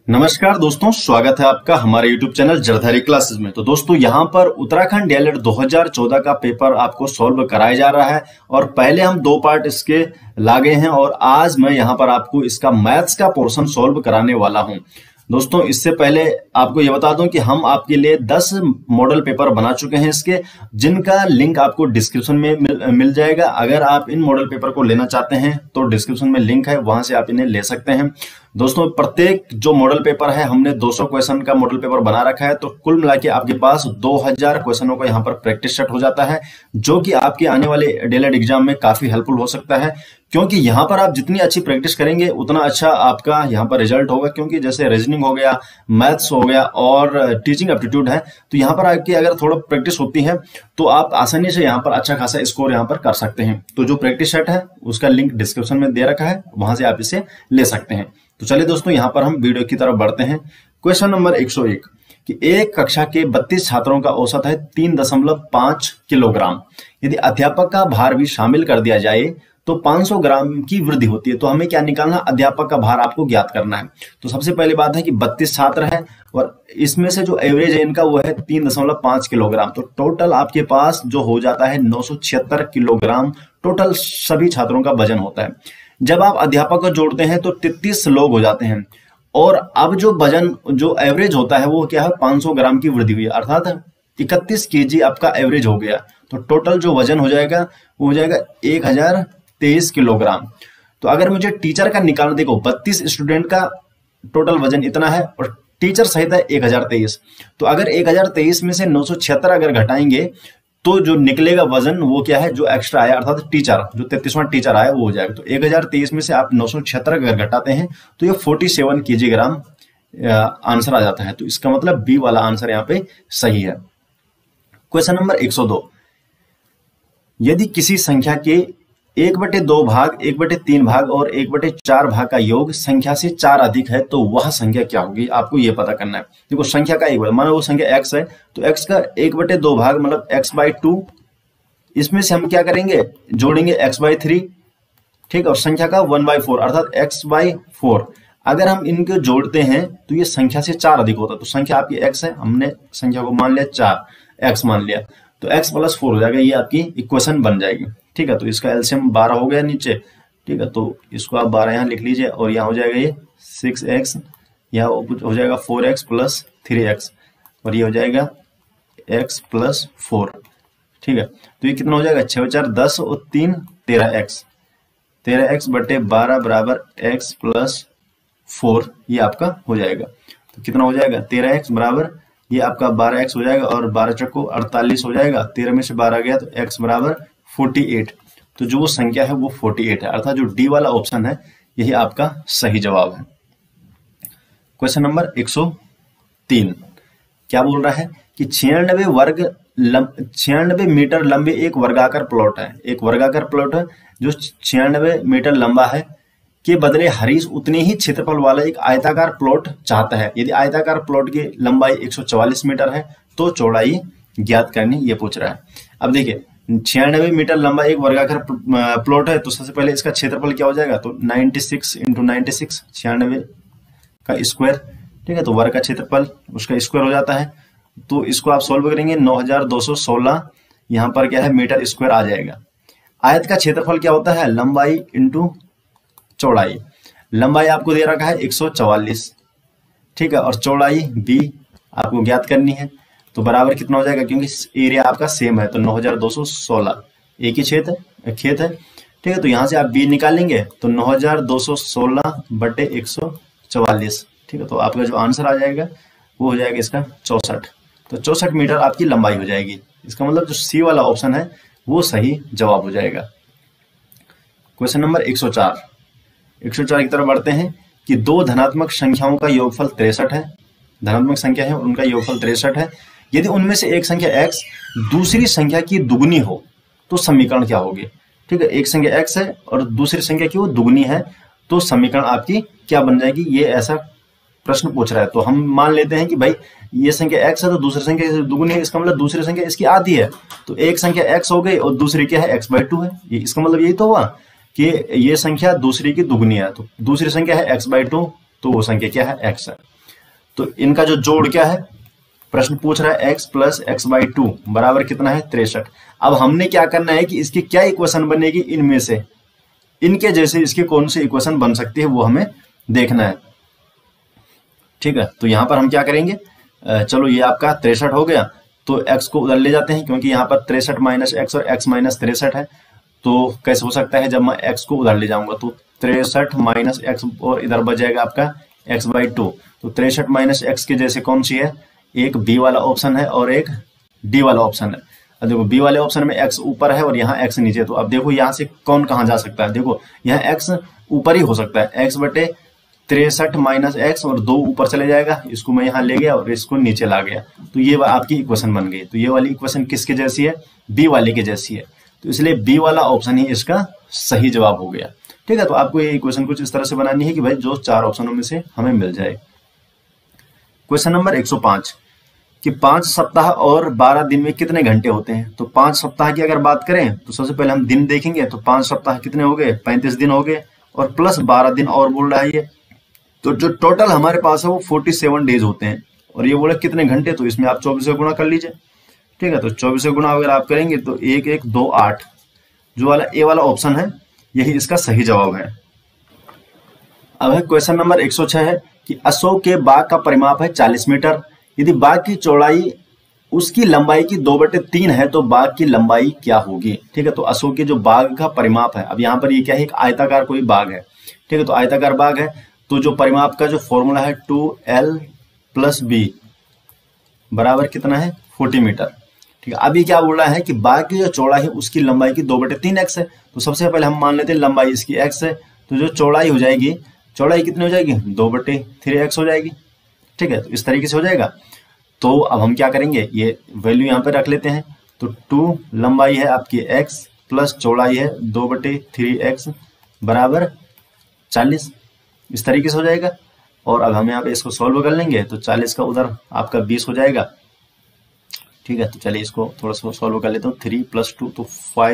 नमस्कार दोस्तों, स्वागत है आपका हमारे YouTube चैनल जरधारी क्लासेस में। तो दोस्तों यहाँ पर उत्तराखंड डीएलएड 2014 का पेपर आपको सॉल्व कराया जा रहा है और पहले हम 2 पार्ट इसके लागे हैं और आज मैं यहाँ पर आपको इसका मैथ्स का पोर्शन सॉल्व कराने वाला हूँ। दोस्तों इससे पहले आपको ये बता दूं कि हम आपके लिए 10 मॉडल पेपर बना चुके हैं इसके, जिनका लिंक आपको डिस्क्रिप्शन में मिल जाएगा। अगर आप इन मॉडल पेपर को लेना चाहते हैं तो डिस्क्रिप्शन में लिंक है, वहां से आप इन्हें ले सकते हैं। दोस्तों प्रत्येक जो मॉडल पेपर है हमने 200 क्वेश्चन का मॉडल पेपर बना रखा है, तो कुल मिला के आपके पास 2000 क्वेश्चनों का यहाँ पर प्रैक्टिस सेट हो जाता है, जो कि आपके आने वाले डीएलएड एग्जाम में काफी हेल्पफुल हो सकता है। क्योंकि यहाँ पर आप जितनी अच्छी प्रैक्टिस करेंगे उतना अच्छा आपका यहाँ पर रिजल्ट होगा। क्योंकि जैसे रीजनिंग हो गया, मैथ्स हो गया और टीचिंग एप्टीट्यूड है, तो यहाँ पर आपकी अगर थोड़ा प्रैक्टिस होती है तो आप आसानी से यहाँ पर अच्छा खासा स्कोर यहाँ पर कर सकते हैं। तो जो प्रैक्टिस सेट है उसका लिंक डिस्क्रिप्शन में दे रखा है, वहां से आप इसे ले सकते हैं। तो चलिए दोस्तों यहाँ पर हम वीडियो की तरफ बढ़ते हैं। क्वेश्चन नंबर 101 कि एक कक्षा के 32 छात्रों का औसत है 3.5 किलोग्राम। यदि अध्यापक का भार भी शामिल कर दिया जाए तो 500 ग्राम की वृद्धि होती है। तो हमें क्या निकालना, अध्यापक का भार आपको ज्ञात करना है। तो सबसे पहली बात है कि 32 छात्र है और इसमें से जो एवरेज है इनका वो है 3.5 किलोग्राम। तो टोटल आपके पास जो हो जाता है 976 किलोग्राम टोटल सभी छात्रों का वजन होता है। जब आप अध्यापक को जोड़ते हैं तो 33 लोग हो जाते हैं और अब जो वजन जो एवरेज होता है वो क्या है, 500 ग्राम की वृद्धि हुई है, अर्थात 31 केजी आपका एवरेज हो गया। तो टोटल जो वजन हो जाएगा वो हो जाएगा 1023 किलोग्राम। तो अगर मुझे टीचर का निकालना, देखो 32 स्टूडेंट का टोटल वजन इतना है और टीचर सहित है 1023। तो अगर 1023 में से 976 अगर घटाएंगे तो जो निकलेगा वजन वो क्या है, जो एक्स्ट्रा आया अर्थात टीचर जो 33वां टीचर आया वो हो जाएगा। तो 1023 में से आप 976 अगर घटाते हैं तो ये 47 केजी ग्राम आंसर आ जाता है। तो इसका मतलब बी वाला आंसर यहाँ पे सही है। क्वेश्चन नंबर 102, यदि किसी संख्या के 1/2 भाग, 1/3 भाग और 1/4 भाग का योग संख्या से 4 अधिक है तो वह संख्या क्या होगी, आपको यह पता करना है। देखो संख्या का एक, मानो वो संख्या x है तो x का 1/2 भाग मतलब x/2, इसमें से हम क्या करेंगे, जोड़ेंगे x/3, ठीक है, और संख्या का 1/4 अर्थात x/4। अगर हम इनको जोड़ते हैं तो ये संख्या से 4 अधिक होता है। तो संख्या आपकी x है, हमने संख्या को मान लिया 4, x मान लिया, तो x + 4 हो जाएगा, ये आपकी इक्वेशन बन जाएगी। ठीक है, तो इसका एलसीएम 12 हो गया नीचे। ठीक है, तो इसको आप 12 यहाँ लिख लीजिए और यहाँ हो जाएगा ये 6x, यहाँ हो जाएगा 4x + 3x और ये हो जाएगा x + 4। ठीक है, तो ये कितना हो जाएगा, 6 × 4 = 10 और 3 13x, 13x / 12 बराबर x + 4, ये आपका हो जाएगा। तो कितना हो जाएगा, 13x बराबर ये आपका 12x हो जाएगा और 12 चक्को 48 हो जाएगा, 13 में से 12 गया तो x बराबर 48। तो जो वो संख्या है वो 48 है, अर्थात जो डी वाला ऑप्शन है यही आपका सही जवाब है। क्वेश्चन नंबर 103 क्या बोल रहा है कि 96 मीटर लंबे एक वर्गाकार प्लॉट है, एक वर्गाकार प्लॉट है जो 96 मीटर लंबा है के बदले हरीश उतने ही क्षेत्रफल वाला एक आयताकार प्लॉट चाहता है। यदि आयताकार प्लॉट की लंबाई 144 मीटर है तो चौड़ाई ज्ञात करनी, ये पूछ रहा है। अब देखिए 96 मीटर लंबा एक वर्गाकार प्लॉट है तो सबसे पहले इसका क्षेत्रफल क्या हो जाएगा, तो 96 × 96, 96 का स्क्वायर। ठीक है, तो वर्ग का क्षेत्रफल उसका स्क्वायर हो जाता है। तो इसको आप सॉल्व करेंगे 9216, यहाँ पर क्या है मीटर स्क्वायर आ जाएगा। आयत का क्षेत्रफल क्या होता है, लंबाई × चौड़ाई। लंबाई आपको दे रखा है 144, ठीक है, और चौड़ाई b आपको ज्ञात करनी है। तो बराबर कितना हो जाएगा, क्योंकि एरिया आपका सेम है तो 9216 एक ही खेत है। ठीक है, तो यहाँ से आप b निकालेंगे तो 9216/144। ठीक है, तो आपका जो आंसर आ जाएगा वो हो जाएगा इसका 64। तो 64 मीटर आपकी लंबाई हो जाएगी। इसका मतलब जो सी वाला ऑप्शन है वो सही जवाब हो जाएगा। क्वेश्चन नंबर 104 की तरफ बढ़ते हैं कि 2 धनात्मक संख्याओं का योगफल 63 है। धनात्मक संख्या है उनका योगफल 63 है। यदि उनमें से एक संख्या x दूसरी संख्या की दुगनी हो तो समीकरण क्या होगी। ठीक है, एक संख्या x है और दूसरी संख्या की वो दुगनी है तो समीकरण आपकी क्या बन जाएगी, ये ऐसा प्रश्न पूछ रहा है। तो हम मान लेते हैं कि भाई ये संख्या x है तो दूसरी संख्या दुगनी है, इसका मतलब दूसरी संख्या इसकी आधी है। तो एक संख्या x हो गई और दूसरी क्या है, x/2 है। ये इसका मतलब यही तो हुआ कि ये संख्या दूसरी की दुगनी है। तो दूसरी संख्या है x/2 तो वो संख्या क्या है, x है। तो इनका जो जोड़ क्या है, प्रश्न पूछ रहा है x plus x by two बराबर कितना है 63। अब हमने क्या करना है कि इसकी क्या इक्वेशन बनेगी, इनमें से इनके जैसे इसकी कौन सी इक्वेशन बन सकती है वो हमें देखना है। ठीक है, तो यहां पर हम क्या करेंगे, चलो ये आपका 63 हो गया, तो x को उधर ले जाते हैं क्योंकि यहाँ पर 63 माइनस एक्स और x माइनस 63 है। तो कैसे हो सकता है, जब मैं x को उधर ले जाऊंगा तो 63 माइनस एक्स और इधर बच जाएगा आपका x बाई टू। तो 63 माइनस एक्स के जैसे कौन सी है, एक b वाला ऑप्शन है और एक d वाला ऑप्शन है। अब देखो b वाले ऑप्शन में x ऊपर है और यहाँ x नीचे, तो अब देखो यहाँ से कौन कहाँ जा सकता है, देखो यहाँ x ऊपर ही हो सकता है, x बटे 63 माइनस एक्स और 2 ऊपर चले जाएगा, इसको मैं यहाँ ले गया और इसको नीचे ला गया, तो ये आपकी इक्वेशन बन गई। तो ये वाली इक्वेशन किसके जैसी है, बी वाले के जैसी है, तो इसलिए बी वाला ऑप्शन ही इसका सही जवाब हो गया। ठीक है, तो आपको ये इक्वेशन कुछ इस तरह से बनानी है कि भाई जो 4 ऑप्शनों में से हमें मिल जाए। क्वेश्चन नंबर 105 कि 5 सप्ताह और 12 दिन में कितने घंटे होते हैं। तो 5 सप्ताह की अगर बात करें तो सबसे पहले हम दिन देखेंगे, तो 5 सप्ताह कितने हो गए, 35 दिन हो गए, और प्लस 12 दिन और बोल रहा है ये, तो जो टोटल हमारे पास है वो 47 डेज होते हैं। और ये बोले कितने घंटे, तो इसमें आप 24 से गुणा कर लीजिए। ठीक है, तो 24 से गुणा अगर आप करेंगे तो 1 1 2 8, जो वाला ए वाला ऑप्शन है यही इसका सही जवाब है। अब है क्वेश्चन नंबर 106 है कि अशोक के बाग का परिमाप है 40 मीटर। यदि बाग की चौड़ाई उसकी लंबाई की 2/3 है तो बाग की लंबाई क्या होगी। ठीक है, तो अशोक के जो बाग का परिमाप है, अब यहाँ पर ये क्या है, एक आयताकार कोई बाग है। ठीक है, तो आयताकार बाग है, तो जो परिमाप का जो फॉर्मूला है 2l प्लस b बराबर कितना है 40 मीटर। ठीक है, अभी क्या बोल रहा है कि बाग की जो चौड़ाई है उसकी लंबाई की 2/3x है। तो सबसे पहले हम मान लेते हैं लंबाई इसकी x है, तो जो चौड़ाई हो जाएगी, चौड़ाई कितनी हो जाएगी 2/3x हो जाएगी। ठीक है, तो इस तरीके से हो जाएगा। तो अब हम क्या करेंगे, ये वैल्यू यहाँ पे रख लेते हैं, तो 2 लंबाई है आपकी x प्लस चौड़ाई है 2/3x बराबर 40, इस तरीके से हो जाएगा। और अब हम यहाँ पे इसको सॉल्व कर लेंगे, तो 40 का उधर आपका 20 हो जाएगा। ठीक है, तो चलिए इसको थोड़ा सा सॉल्व कर लेता हूँ। 3 + 2 तो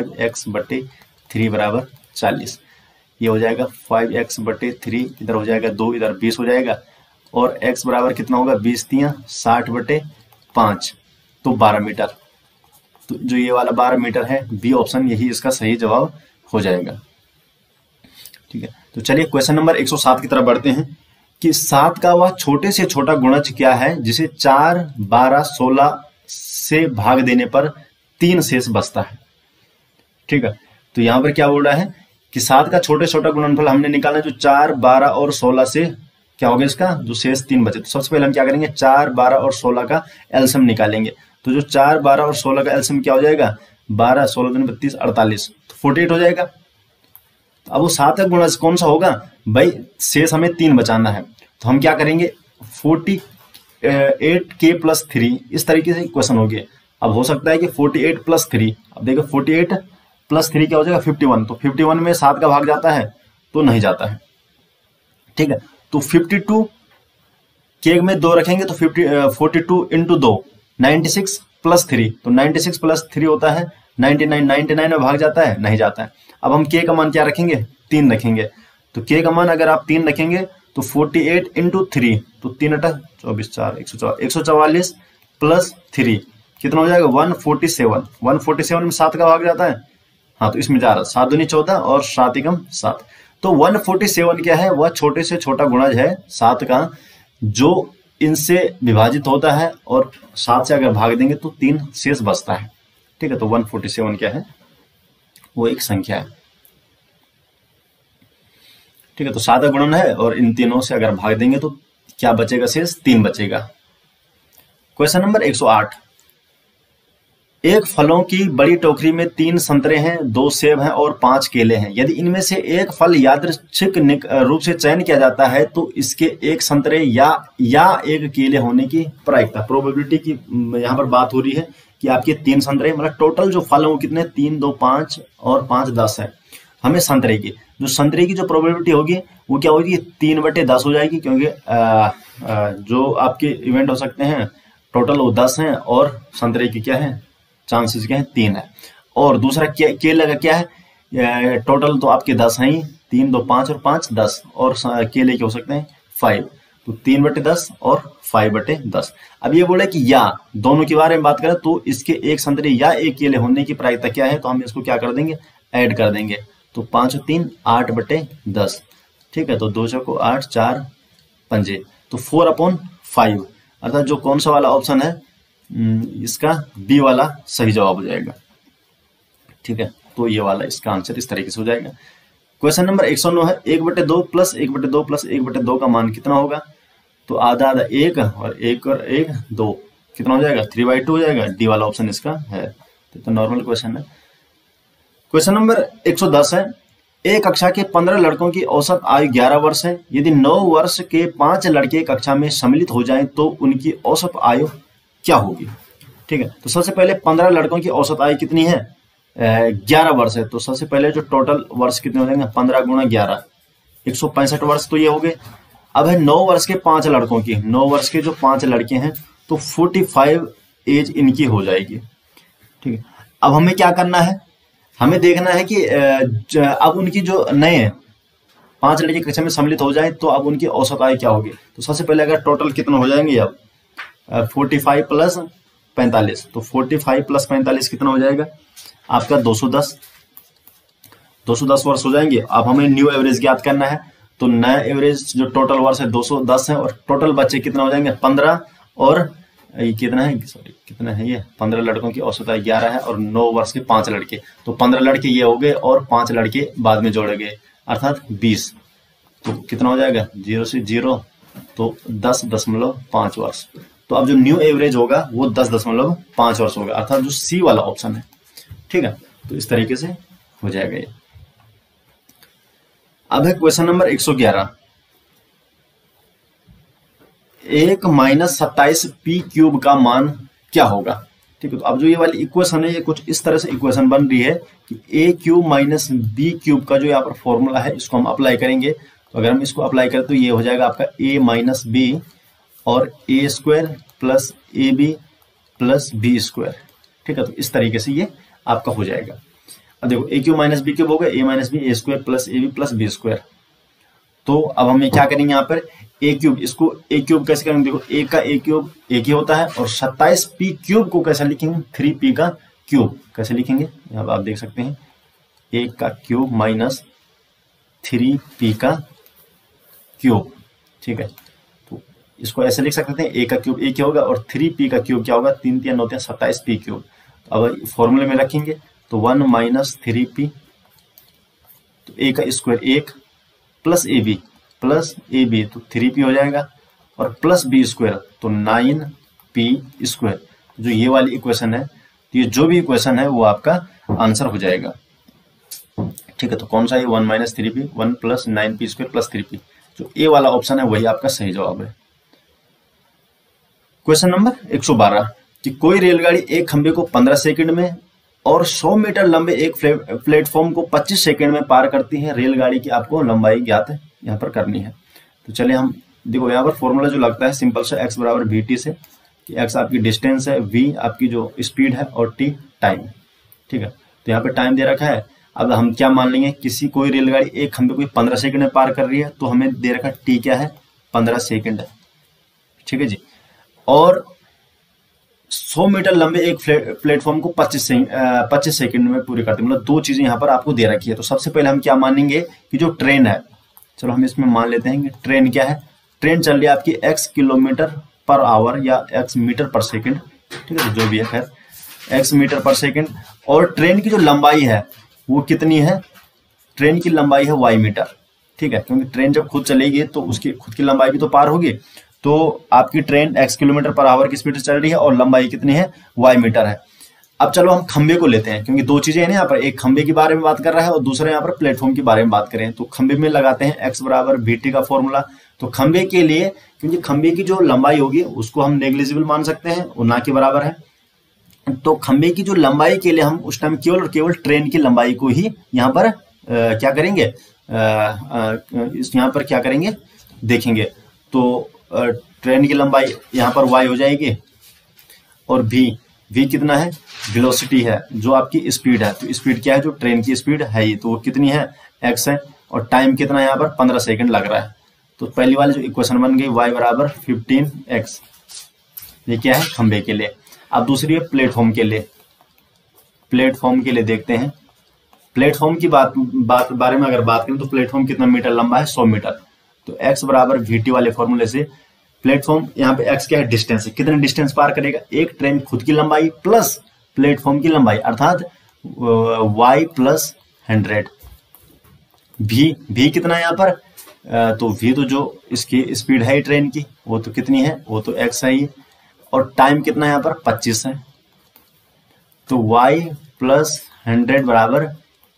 5x/3 बराबर 40, ये हो जाएगा 5x/3, इधर हो जाएगा 2, इधर 20 हो जाएगा, और x बराबर कितना होगा 20 × 60/5, तो 12 मीटर। तो जो ये वाला 12 मीटर है, बी ऑप्शन यही इसका सही जवाब हो जाएगा। ठीक है, तो चलिए क्वेश्चन नंबर 107 की तरफ बढ़ते हैं कि 7 का वह छोटे से छोटा गुणज क्या है जिसे 4, 12, 16 से भाग देने पर 3 शेष बचता है। ठीक है, तो यहां पर क्या बोल रहा है कि 7 का छोटे छोटा गुणनफल हमने निकालना है, जो 4, 12 और 16 से क्या होगा इसका जो शेष 3 बचे। तो सबसे पहले हम क्या करेंगे, 4, 12 और 16 का एलसीएम निकालेंगे। तो जो 4, 12 और 16 का एलसीएम क्या हो जाएगा, 12, 16 दूनी 32, 48, तो 48 हो जाएगा। अब वो 7 का गुणज कौन सा होगा भाई, शेष हमें 3 बचाना है, तो हम क्या करेंगे 48k + 3, इस तरीके से क्वेश्चन हो गया। अब हो सकता है कि 48 + 3, अब देखो 48 + 3 क्या हो जाएगा 51, तो 51 में 7 का भाग जाता है तो नहीं जाता है। ठीक है, तो 52 के में 2 रखेंगे तो 42 × 2 96 + 3, तो 96 + 3 होता है 99, 99 में भाग जाता है, नहीं जाता है। अब हम के का मान क्या रखेंगे 3 रखेंगे, तो के का मान अगर आप 3 रखेंगे तो 48 × 3, तो 3 × 24 4 144 + 3 कितना हो जाएगा 147, 147 में 7 का भाग जाता है, हाँ तो इसमें जा रहा है 7 दूनी 14 और 7 एकम 7, तो 147 क्या है, वह छोटे से छोटा गुणज है 7 का जो इनसे विभाजित होता है और 7 से अगर भाग देंगे तो 3 शेष बचता है। ठीक है, तो 147 क्या है, वो एक संख्या है। ठीक है, तो 7 का गुणन है और इन तीनों से अगर भाग देंगे तो क्या बचेगा शेष, 3 बचेगा। क्वेश्चन नंबर 108, एक फलों की बड़ी टोकरी में 3 संतरे हैं, 2 सेब हैं और 5 केले हैं। यदि इनमें से एक फल यादृच्छिक रूप से चयन किया जाता है तो इसके एक संतरे या एक केले होने की प्रायिकता, प्रोबेबिलिटी की यहाँ पर बात हो रही है कि आपके 3 संतरे, मतलब टोटल जो फल है वो कितने 3, 2, 5 और 5 10 है। हमें संतरे की जो प्रोबेबिलिटी होगी वो क्या होगी 3/10 हो जाएगी, क्योंकि जो आपके इवेंट हो सकते हैं टोटल वो 10 हैं और संतरे की क्या है चांसेस क्या है 3 है। और दूसरा केले का क्या है, टोटल तो आपके 10 हैं ही, 3, 2, 5 और 5 10, और केले के हो सकते हैं 5, तो 3/10 और 5/10। अब ये बोले कि या दोनों के बारे में बात करें तो इसके एक संतरी या एक केले होने की प्रायिकता क्या है, तो हम इसको क्या कर देंगे, ऐड कर देंगे। तो 5 और 3 8/10, ठीक है। तो 2 चौको 8, 4 पंजे, तो 4/5, अर्थात जो कौन सा वाला ऑप्शन है इसका बी वाला सही जवाब हो जाएगा, ठीक है। तो ये वाला इसका आंसर इस तरीके से हो जाएगा। क्वेश्चन नंबर 109 है 1/2 प्लस 1/2 प्लस 1/2 का मान कितना होगा, तो आधा आधा 1 और 1 और 1 2, कितना हो जाएगा 3/2 हो जाएगा। डी वाला ऑप्शन इसका है, तो नॉर्मल क्वेश्चन है। क्वेश्चन नंबर 110 है एक कक्षा के 15 लड़कों की औसत आयु 11 वर्ष है। यदि 9 वर्ष के 5 लड़के कक्षा में सम्मिलित हो जाएं तो उनकी औसत आयु क्या होगी, ठीक है। तो सबसे पहले 15 लड़कों की औसत आयु कितनी है, 11 वर्ष है। तो सबसे पहले जो टोटल वर्ष कितने हो जाएंगे, 15 गुणा 11, 165 वर्ष तो ये हो गए। अब है 9 वर्ष के 5 लड़कों की, 9 वर्ष के जो 5 लड़के हैं तो 45 एज इनकी हो जाएगी, ठीक है। अब हमें क्या करना है, हमें देखना है कि अब उनकी जो नए 5 लड़के कक्षा में सम्मिलित हो जाए तो अब उनकी औसत आयु क्या होगी। तो सबसे पहले अगर टोटल कितना हो जाएंगे, अब 45 + 45, तो 45 + 45 कितना हो जाएगा आपका 210 वर्ष हो जाएंगे। अब हमें न्यू एवरेज ज्ञात करना है, तो नया एवरेज जो टोटल वर्ष है 210 है, और टोटल बच्चे कितना हो जाएंगे 15, और ये कितना है, सॉरी कितना है, ये 15 लड़कों की औसत आयु 11 है, और 9 वर्ष के 5 लड़के, तो 15 लड़के ये हो गए और 5 लड़के बाद में जोड़े गए, अर्थात 20। तो कितना हो जाएगा 0 से 0, तो 10.5 वर्ष। तो अब जो न्यू एवरेज होगा वो 10.5 वर्ष होगा, अर्थात जो सी वाला ऑप्शन है, ठीक है। तो इस तरीके से हो जाएगा ये। अब है क्वेश्चन नंबर 111, 1 - 27 p³ का मान क्या होगा, ठीक है। तो अब जो ये वाली इक्वेशन है ये कुछ इस तरह से इक्वेशन बन रही है कि a³ - b³ का जो यहाँ पर फॉर्मूला है इसको हम अप्लाई करेंगे। तो अगर हम इसको अप्लाई करें तो ये हो जाएगा आपका a - b और a² + ab + b², ठीक है। तो इस तरीके से ये आपका हो जाएगा। अब देखो a³ - b³ हो गया, a - b a² + ab + b²। तो अब हमें क्या करेंगे यहाँ पर a³, इसको a³ कैसे करेंगे, देखो a का a³ एक ही होता है, और 27 p³ को कैसे लिखेंगे 3p का क्यूब कैसे लिखेंगे, यहाँ आप देख सकते हैं 1 का क्यूब माइनस 3p का क्यूब, ठीक है। तो इसको ऐसे लिख सकते हैं a का क्यूब एक ही होगा और 3p का क्यूब क्या होगा 3 3 9 27 p³। तो अब फॉर्मूले में रखेंगे तो 1 - 3p, तो a का स्क्वायर 1 प्लस ab तो 3p हो जाएगा, और प्लस b² तो 9p²। जो ये वाली इक्वेशन है, तो ये जो भी इक्वेशन है वो आपका आंसर हो जाएगा, ठीक है। तो कौन सा है 1 - 3p, 1 + 9p² + 3p, जो ए वाला ऑप्शन है वही आपका सही जवाब है। क्वेश्चन नंबर 112 कि कोई रेलगाड़ी एक खंबे को 15 सेकंड में और 100 मीटर लंबे एक प्लेटफॉर्म को 25 सेकंड में पार करती है। रेलगाड़ी की आपको लंबाई ज्ञात है यहाँ पर करनी है। तो चलिए हम देखो यहाँ पर फॉर्मूला जो लगता है सिंपल सा x = vt से, कि x आपकी डिस्टेंस है, v आपकी जो स्पीड है और t टाइम, ठीक है। तो यहाँ पे टाइम दे रखा है। अब हम क्या मान लेंगे, किसी कोई रेलगाड़ी एक खंबे को 15 सेकंड में पार कर रही है, तो हमें दे रखा t क्या है 15 सेकंड है, ठीक है जी। और 100 मीटर लंबे एक प्लेटफॉर्म को 25 सेकंड में पूरी करते हैं, मतलब दो चीजें यहाँ पर आपको दे रखी है। तो सबसे पहले हम क्या मानेंगे कि जो ट्रेन है, चलो हम इसमें मान लेते हैं कि ट्रेन क्या है, ट्रेन चल रही है आपकी x km/h या x मीटर/सेकंड, ठीक है, जो भी है खैर x मीटर/सेकंड। और ट्रेन की जो लंबाई है वो कितनी है, ट्रेन की लंबाई है y मीटर, ठीक है, क्योंकि ट्रेन जब खुद चलेगी तो उसकी खुद की लंबाई भी तो पार होगी। तो आपकी ट्रेन x km/h की स्पीड से चल रही है और लंबाई कितनी है y मीटर है। अब चलो हम खंबे को लेते हैं, क्योंकि दो चीजें हैं यहाँ पर, एक खंबे के बारे में बात कर रहा है और दूसरा यहाँ पर प्लेटफॉर्म के बारे में बात करें। तो खंबे में लगाते हैं x = vt का फॉर्मूला। तो खंबे के लिए, क्योंकि खंबे की जो लंबाई होगी उसको हम नेग्लिजिबल मान सकते हैं, वो ना के बराबर है, तो खंबे की जो लंबाई के लिए हम उस टाइम केवल और केवल ट्रेन की लंबाई को ही यहाँ पर क्या करेंगे, यहाँ पर क्या करेंगे देखेंगे। तो ट्रेन की लंबाई यहाँ पर y हो जाएगी, और v कितना है, वेलोसिटी है, जो आपकी स्पीड है। तो स्पीड क्या है, जो ट्रेन की स्पीड है ही, तो वो कितनी है x है, और टाइम कितना है यहाँ पर 15 सेकंड लग रहा है। तो पहली वाली जो इक्वेशन बन गई y बराबर 15x, ये क्या है खंबे के लिए। अब दूसरी है प्लेटफॉर्म के लिए। प्लेटफॉर्म के लिए देखते हैं। प्लेटफॉर्म की बारे में अगर बात करें तो प्लेटफॉर्म कितना मीटर लंबा है, 100 मीटर। तो x बराबर vt वाले फॉर्मूले से प्लेटफॉर्म, यहाँ पे x क्या है डिस्टेंस है, कितने डिस्टेंस पार करेगा, एक ट्रेन खुद की लंबाई प्लस प्लेटफॉर्म की लंबाई, अर्थात y प्लस 100। v कितना है यहाँ पर, तो v तो जो इसकी स्पीड है ट्रेन की वो तो कितनी है, वो तो x है ही, और टाइम कितना है यहाँ पर 25 है। तो y प्लस 100 बराबर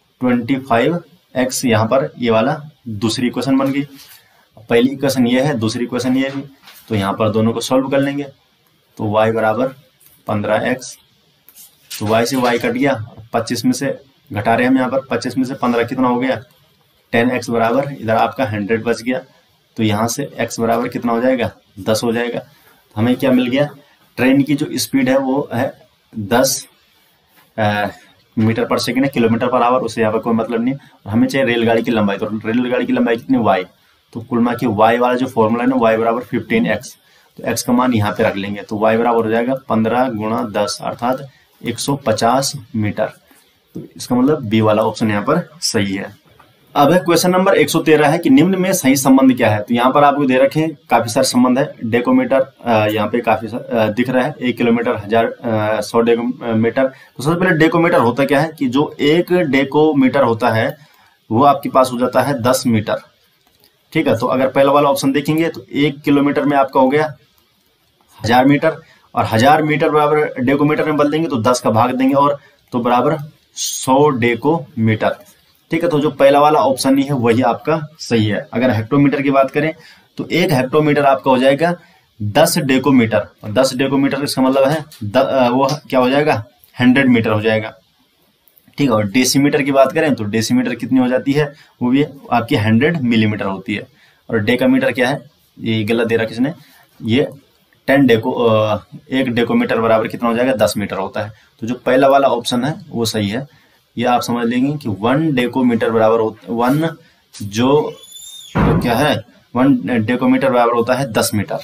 25x, यहाँ पर ये वाला दूसरी इक्वेशन बन गई। पहली इक्वेशन ये है, दूसरी इक्वेशन ये भी, तो यहाँ पर दोनों को सॉल्व कर लेंगे। तो y बराबर 15x, तो y से y कट गया, 25 में से घटा रहे हैं हम यहाँ पर, 25 में से 15 कितना हो गया 10x बराबर, इधर आपका 100 बच गया। तो यहाँ से x बराबर कितना हो जाएगा 10 हो जाएगा। तो हमें क्या मिल गया, ट्रेन की जो स्पीड है वो है 10 मीटर पर सेकेंड है, किलोमीटर पर आवर, उससे यहाँ पर कोई मतलब नहीं। और हमें चाहिए रेलगाड़ी की लंबाई, तो रेलगाड़ी की लंबाई कितनी y, तो कुल मिला के y वाला जो फॉर्मूला है ना y बराबर 15x, तो x का मान यहाँ पे रख लेंगे। तो y बराबर हो जाएगा 15 गुणा 10 अर्थात 150 मीटर। तो इसका मतलब बी वाला ऑप्शन यहाँ पर सही है। अब है क्वेश्चन नंबर 113 है कि निम्न में सही संबंध क्या है। तो यहाँ पर आपको दे रखे हैं काफी सारे संबंध है। डेकोमीटर यहाँ पे काफी दिख रहा है, 1 किलोमीटर 1000 100 डेकोमीटर। तो सबसे पहले डेकोमीटर होता क्या है कि जो एक डेकोमीटर होता है वो आपके पास हो जाता है 10 मीटर। ठीक है, तो अगर पहला वाला ऑप्शन देखेंगे तो 1 किलोमीटर में आपका हो गया 1000 मीटर, और 1000 मीटर बराबर डेकोमीटर में बदल देंगे तो 10 का भाग देंगे और तो बराबर 100 डेकोमीटर। ठीक है, तो जो पहला वाला ऑप्शन नहीं है वही आपका सही है। अगर हेक्टोमीटर की बात करें तो 1 हेक्टोमीटर आपका हो जाएगा 10 डेकोमीटर, और 10 डेकोमीटर इसका मतलब है वो क्या हो जाएगा 100 मीटर हो जाएगा। ठीक है, और डेसीमीटर की बात करें तो डेसीमीटर कितनी हो जाती है, वो भी आपकी 100 मिलीमीटर होती है। और डेकामीटर क्या है, ये गलत दे रखा किसने, ये 1 डेकोमीटर बराबर कितना हो जाएगा 10 मीटर होता है। तो जो पहला वाला ऑप्शन है वो सही है। ये आप समझ लेंगे कि 1 डेकोमीटर बराबर 1 जो क्या है 1 डेकोमीटर बराबर होता है 10 मीटर।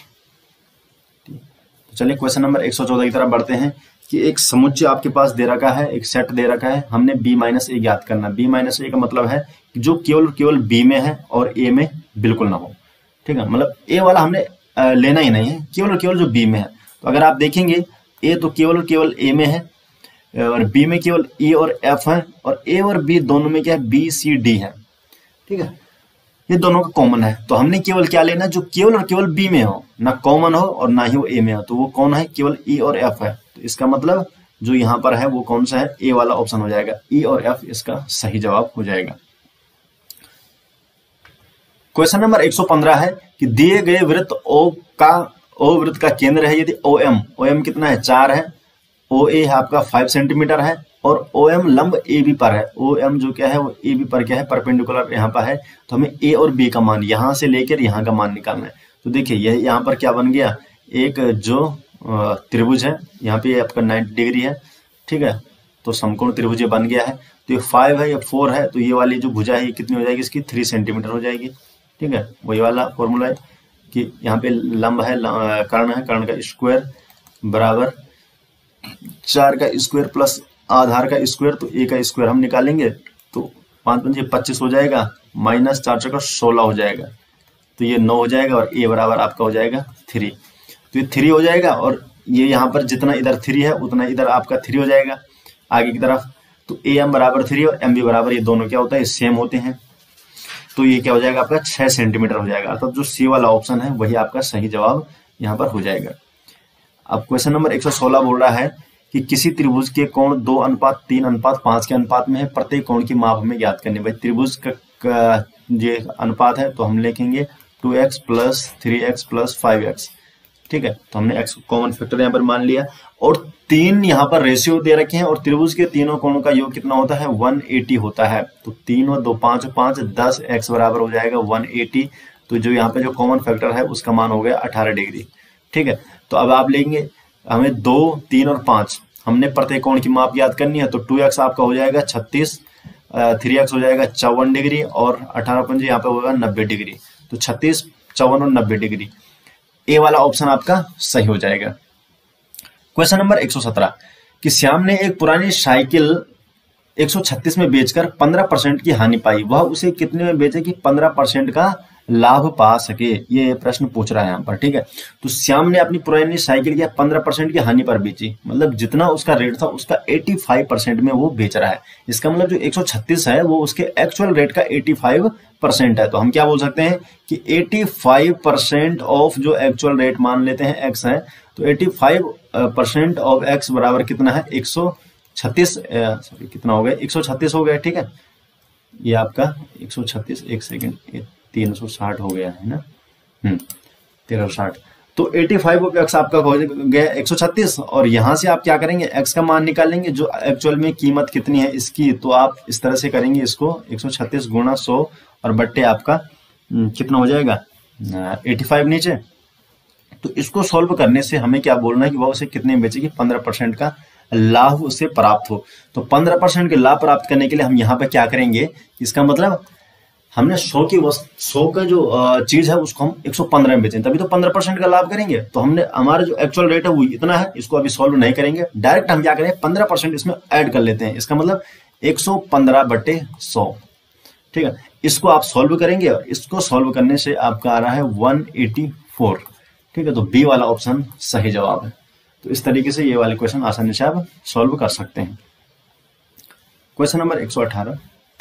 तो चलिए क्वेश्चन नंबर 114 की तरफ बढ़ते हैं कि एक समुच्चय आपके पास दे रखा है, एक सेट दे रखा है, हमने b-a ज्ञात करना। b-a का मतलब है जो केवल b में है और a में बिल्कुल ना हो। ठीक है, मतलब a वाला हमने लेना ही नहीं है, केवल जो b में है। तो अगर आप देखेंगे a तो केवल a में है और b में केवल e और f है, और a और b दोनों में क्या है b c d है। ठीक है, ये दोनों का कॉमन है। तो हमने केवल क्या लेना, जो केवल b में हो, ना कॉमन हो और ना ही वो a में हो। तो वो कौन है, केवल e और f है। तो इसका मतलब जो यहाँ पर है वो कौन सा है, a वाला ऑप्शन हो जाएगा। e और f इसका सही जवाब हो जाएगा। क्वेश्चन नंबर 115 है कि दिए गए वृत्त O वृत्त का केंद्र है यदि OM कितना है 4 है, OA है आपका 5 सेंटीमीटर है, और OM लंब AB पर है। OM जो क्या है वो AB पर क्या है परपेंडिकुलर यहाँ पर है। तो हमें A और B का मान यहाँ से लेकर यहाँ का मान निकालना है। तो देखिए यह यहाँ पर क्या बन गया, एक जो त्रिभुज है यहाँ पे आपका 90 डिग्री है। ठीक है, तो समकोण त्रिभुज बन गया है। तो ये 5 है या 4 है, तो ये वाली जो भुजा है ये कितनी हो जाएगी, इसकी 3 सेंटीमीटर हो जाएगी। ठीक है, वही वाला फॉर्मूला है कि यहाँ पे लंब है, कर्ण है, कर्ण का स्क्वायर बराबर 4 का स्क्वायर प्लस आधार का स्क्वायर। तो a का स्क्वायर हम निकालेंगे तो 5×5 25 हो जाएगा, माइनस 4 का 16 हो जाएगा। तो ये 9 हो जाएगा और a बराबर आपका हो जाएगा 3। तो ये 3 हो जाएगा, और ये यहाँ पर जितना इधर 3 है उतना इधर आपका 3 हो जाएगा आगे की तरफ। तो am बराबर 3 और mb बराबर, ये दोनों क्या होता है सेम होते हैं। तो ये क्या हो जाएगा आपका 6 सेंटीमीटर हो जाएगा। अर्थात जो सी वाला ऑप्शन है वही आपका सही जवाब यहाँ पर हो जाएगा। अब क्वेश्चन नंबर 116 बोल रहा है कि किसी त्रिभुज के कोण 2:3:5 के अनुपात में है, प्रत्येक कोण की माप हमें ज्ञात करनी है। भाई त्रिभुज का ये अनुपात है तो हम लिखेंगे 2x + 3x + 5x। ठीक है, तो हमने x कॉमन फैक्टर यहाँ पर मान लिया, और 3 यहाँ पर रेशियो दे रखे हैं, और त्रिभुज के तीनों कोणों का योग कितना होता है 180 होता है। तो 3 और 2 5 5 10 x बराबर हो जाएगा 180। तो जो यहाँ पे जो कॉमन फैक्टर है उसका मान हो गया 18 डिग्री। ठीक है, तो अब आप लेंगे हमें 2 3 और 5, हमने प्रत्येक कोण की माप याद करनी है। तो 2x आपका हो जाएगा 36, 3x हो जाएगा 54 डिग्री, और 18 पंजे यहाँ पे होगा 90 डिग्री। तो 36 54 और 90 डिग्री। ए वाला ऑप्शन आपका सही हो जाएगा। क्वेश्चन नंबर 117 कि श्याम ने एक पुरानी साइकिल 136 में बेचकर 15% की हानि पाई, वह उसे कितने में बेचे कि 15% का लाभ पा सके। ये प्रश्न पूछ रहा है यहाँ पर, ठीक है। तो श्याम ने अपनी पुरानी साइकिल क्या 15% की हानि पर बेची, मतलब जितना उसका रेट था उसका 85% में वो बेच रहा है। इसका मतलब जो 136 है वो उसके एक्चुअल रेट का 85% है। तो हम क्या बोल सकते हैं कि 85% ऑफ जो एक्चुअल रेट मान लेते हैं एक्स है, तो 85% ऑफ एक्स बराबर कितना है 136, सॉरी कितना हो गया 136 हो गया, ठीक है। ये आपका 136, एक सेकेंड, ये 360 हो गया है ना, 1360। तो 85 ऑफ एक्स आपका हो गया 136, और यहां से आप क्या करेंगे एक्स का मान निकालेंगे जो एक्चुअल में कीमत कितनी है इसकी। तो आप इस तरह से करेंगे इसको 136 गुणा 100 और बट्टे आपका कितना हो जाएगा 85 नीचे। तो इसको सॉल्व करने से हमें क्या बोलना है कि वह उसे कितने में बेचेगी, 15% का लाभ उसे प्राप्त हो। तो 15% के लाभ प्राप्त करने के लिए हम यहाँ पे क्या करेंगे, इसका मतलब हमने 100 का जो चीज है उसको हम 115 में बेचें, तभी तो 15% का लाभ करेंगे। तो हमने हमारा जो एक्चुअल रेट है वो इतना है, इसको अभी सॉल्व नहीं करेंगे, डायरेक्ट हम क्या करें 15% इसमें ऐड कर लेते हैं। इसका मतलब 115/100, ठीक है। इसको आप सॉल्व करेंगे और इसको सॉल्व करने से आपका आ रहा है 184, ठीक है। तो बी वाला ऑप्शन सही जवाब है। तो इस तरीके से ये वाले क्वेश्चन आसानी से आप सॉल्व कर सकते हैं। क्वेश्चन नंबर 118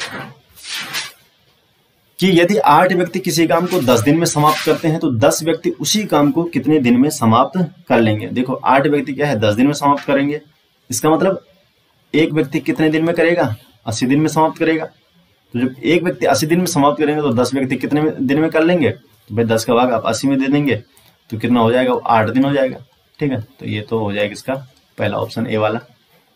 कि यदि 8 व्यक्ति किसी काम को 10 दिन में समाप्त करते हैं तो 10 व्यक्ति उसी काम को कितने दिन में समाप्त कर लेंगे। देखो 8 व्यक्ति क्या है 10 दिन में समाप्त करेंगे, इसका मतलब एक व्यक्ति कितने दिन में करेगा 80 दिन में समाप्त करेगा। तो जब एक व्यक्ति 80 दिन में समाप्त करेंगे तो 10 व्यक्ति कितने दिन में कर लेंगे, तो भाई 10 का भाग आप 80 में दे देंगे तो कितना हो जाएगा 8 दिन हो जाएगा, ठीक है। तो ये तो हो जाएगा इसका पहला ऑप्शन ए वाला।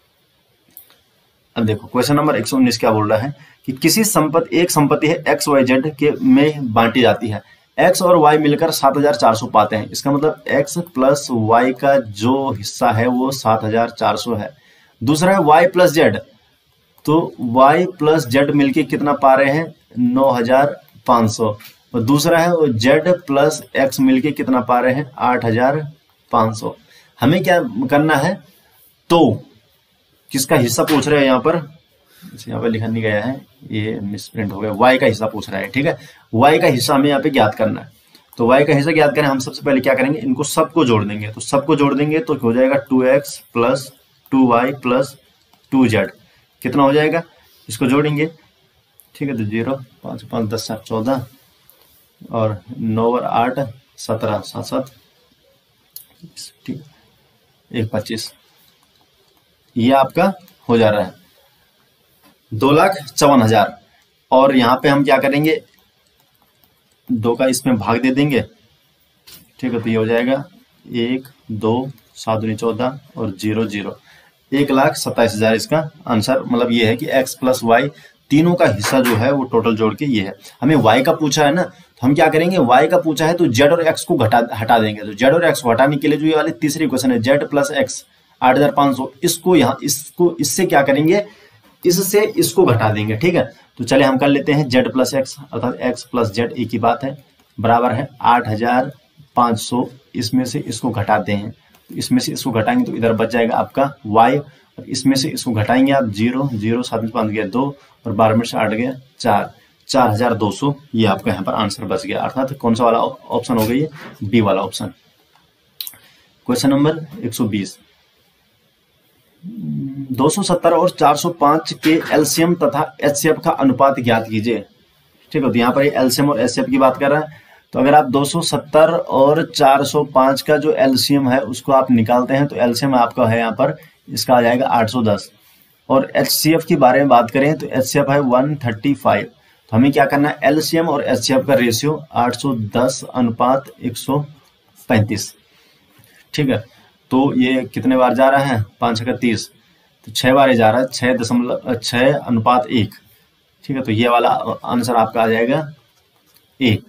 अब देखो क्वेश्चन नंबर 119 क्या बोल रहा है कि किसी संपत्ति एक संपत्ति है एक्स वाई जेड के में बांटी जाती है, एक्स और वाई मिलकर 7400 पाते हैं। इसका मतलब एक्स प्लस वाई का जो हिस्सा है वो 7400 है। दूसरा है वाई प्लस जेड, तो वाई प्लस जेड मिलके कितना पा रहे हैं 9500, और दूसरा है जेड प्लस एक्स मिलके कितना पा रहे हैं 8500। हमें क्या करना है, तो किसका हिस्सा पूछ रहे हैं यहाँ पर, यहाँ पे लिखा नहीं गया है, ये मिसप्रिंट हो गया, वाई का हिस्सा पूछ रहा है, ठीक है। वाई का हिस्सा हमें यहाँ पे ज्ञात करना है। तो वाई का हिस्सा ज्ञात करें, हम सबसे पहले क्या करेंगे इनको सबको जोड़ देंगे। तो सबको जोड़ देंगे तो हो जाएगा 2x plus 2y plus 2z, कितना हो जाएगा इसको जोड़ेंगे, ठीक है। तो 0 5 5 10 7 14 और 9 और 8 17 7 7, ठीक, 1 25, ये आपका हो जा रहा है 2,54,000। और यहाँ पे हम क्या करेंगे 2 का इसमें भाग दे देंगे, ठीक है। तो ये हो जाएगा 1 2 7 दूनी 14 और 0 0, 1,27,000 इसका आंसर। मतलब ये है कि x प्लस वाई तीनों का हिस्सा जो है वो टोटल जोड़ के ये है। हमें y का पूछा है ना, तो हम क्या करेंगे y का पूछा है तो z और x को हटा देंगे। तो z और x को हटाने के लिए जो ये वाली तीसरी इक्वेशन है z प्लस x 8500, इसको यहाँ इसको इससे क्या करेंगे, इससे इसको घटा देंगे, ठीक है। तो चले हम कर लेते हैं z प्लस एक्स, अर्थात x प्लस z एक ही बात है, बराबर है 8500। इसमें से इसको घटाते हैं, तो इसमें से इसको घटाएंगे तो इधर बच जाएगा आपका y, और इसमें से इसको घटाएंगे आप 0 0 7 में 5 गया 2 और 12 में से 8 गया 4, 4200। ये आपका यहाँ पर आंसर बच गया, अर्थात कौन सा वाला ऑप्शन हो गई है, बी वाला ऑप्शन। क्वेश्चन नंबर 120 270 और 405 के एलसीएम तथा एचसीएफ का अनुपात ज्ञात कीजिए, ठीक है। तो यहाँ पर एलसीएम और एचसीएफ की बात कर रहा है। तो अगर आप 270 और 405 का जो एलसीएम है उसको आप निकालते हैं तो एलसीएम आपका है यहाँ पर इसका आ जाएगा 810, और एचसीएफ की बारे में बात करें तो एचसीएफ है 135। तो हमें क्या करना है, एलसीएम और एचसीएफ का रेशियो 810:135, ठीक है। तो ये कितने बार जा रहा है 5 का 30, तो 6 बार जा रहा है 6:1, ठीक है। तो ये वाला आंसर आपका आ जाएगा ए।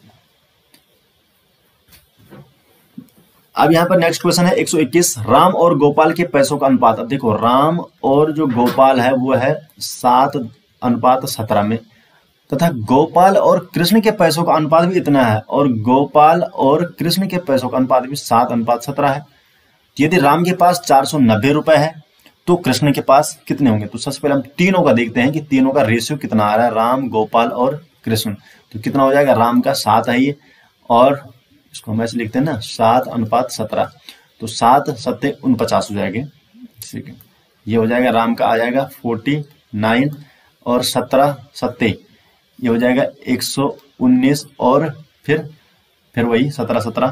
अब यहाँ पर नेक्स्ट क्वेश्चन है 121 राम और गोपाल के पैसों का अनुपात। अब देखो राम और जो गोपाल है वो है 7:17 में, तथा गोपाल और कृष्ण के पैसों का अनुपात भी इतना है, और गोपाल और कृष्ण के पैसों का अनुपात भी 7:17 है। यदि राम के पास 490 रुपए है तो कृष्ण के पास कितने होंगे? तो सबसे पहले हम तीनों का देखते हैं कि तीनों का रेशियो कितना आ रहा है, राम, गोपाल और कृष्ण। तो कितना हो जाएगा? राम का 7 है ये, और इसको हम ऐसे लिखते हैं ना, 7:17, तो 7 7 49 हो जाएंगे। ठीक है, ये हो जाएगा, राम का आ जाएगा 49 और 17 7 ये हो जाएगा 119, और फिर वही 17 17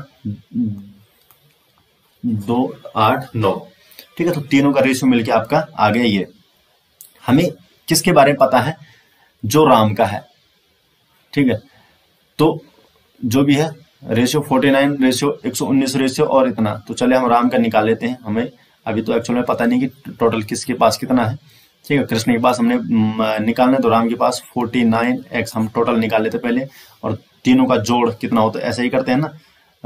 2 8 9। ठीक है, तो तीनों का रेशियो मिलके आपका आ गया ये। हमें किसके बारे में पता है? जो राम का है। ठीक है, तो जो भी है रेशियो 49 रेशियो 119 रेशियो और इतना, तो चले हम राम का निकाल लेते हैं। हमें अभी तो एक्चुअल में पता नहीं कि टोटल किसके पास कितना है। ठीक है, कृष्ण के पास हमने निकालना है, तो राम के पास 49x हम टोटल निकाल लेते पहले, और तीनों का जोड़ कितना होता है ऐसे ही करते हैं ना,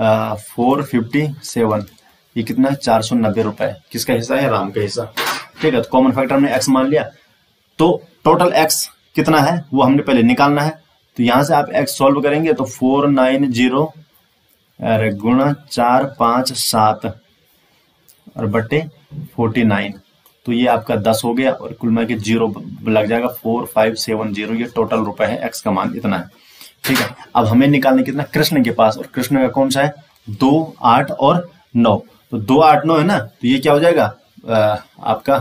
457, ये कितना है? 490 रुपए। किसका हिस्सा है? राम का हिस्सा। ठीक है, तो कॉमन फैक्टर हमने x मान लिया, तो टोटल x कितना है वो हमने पहले निकालना है। तो यहां से आप x सॉल्व करेंगे तो 490 गुणा 457 और बटे 49, तो ये आपका 10 हो गया, और कुल मिला के 0 लग जाएगा, 4570। ये टोटल रुपए है, x का मान इतना है। ठीक है, अब हमें निकालने कितना? कृष्ण के पास, और कृष्ण का कौन सा है? 2 8 और 9। तो 2 8 9 है ना, तो ये क्या हो जाएगा आपका?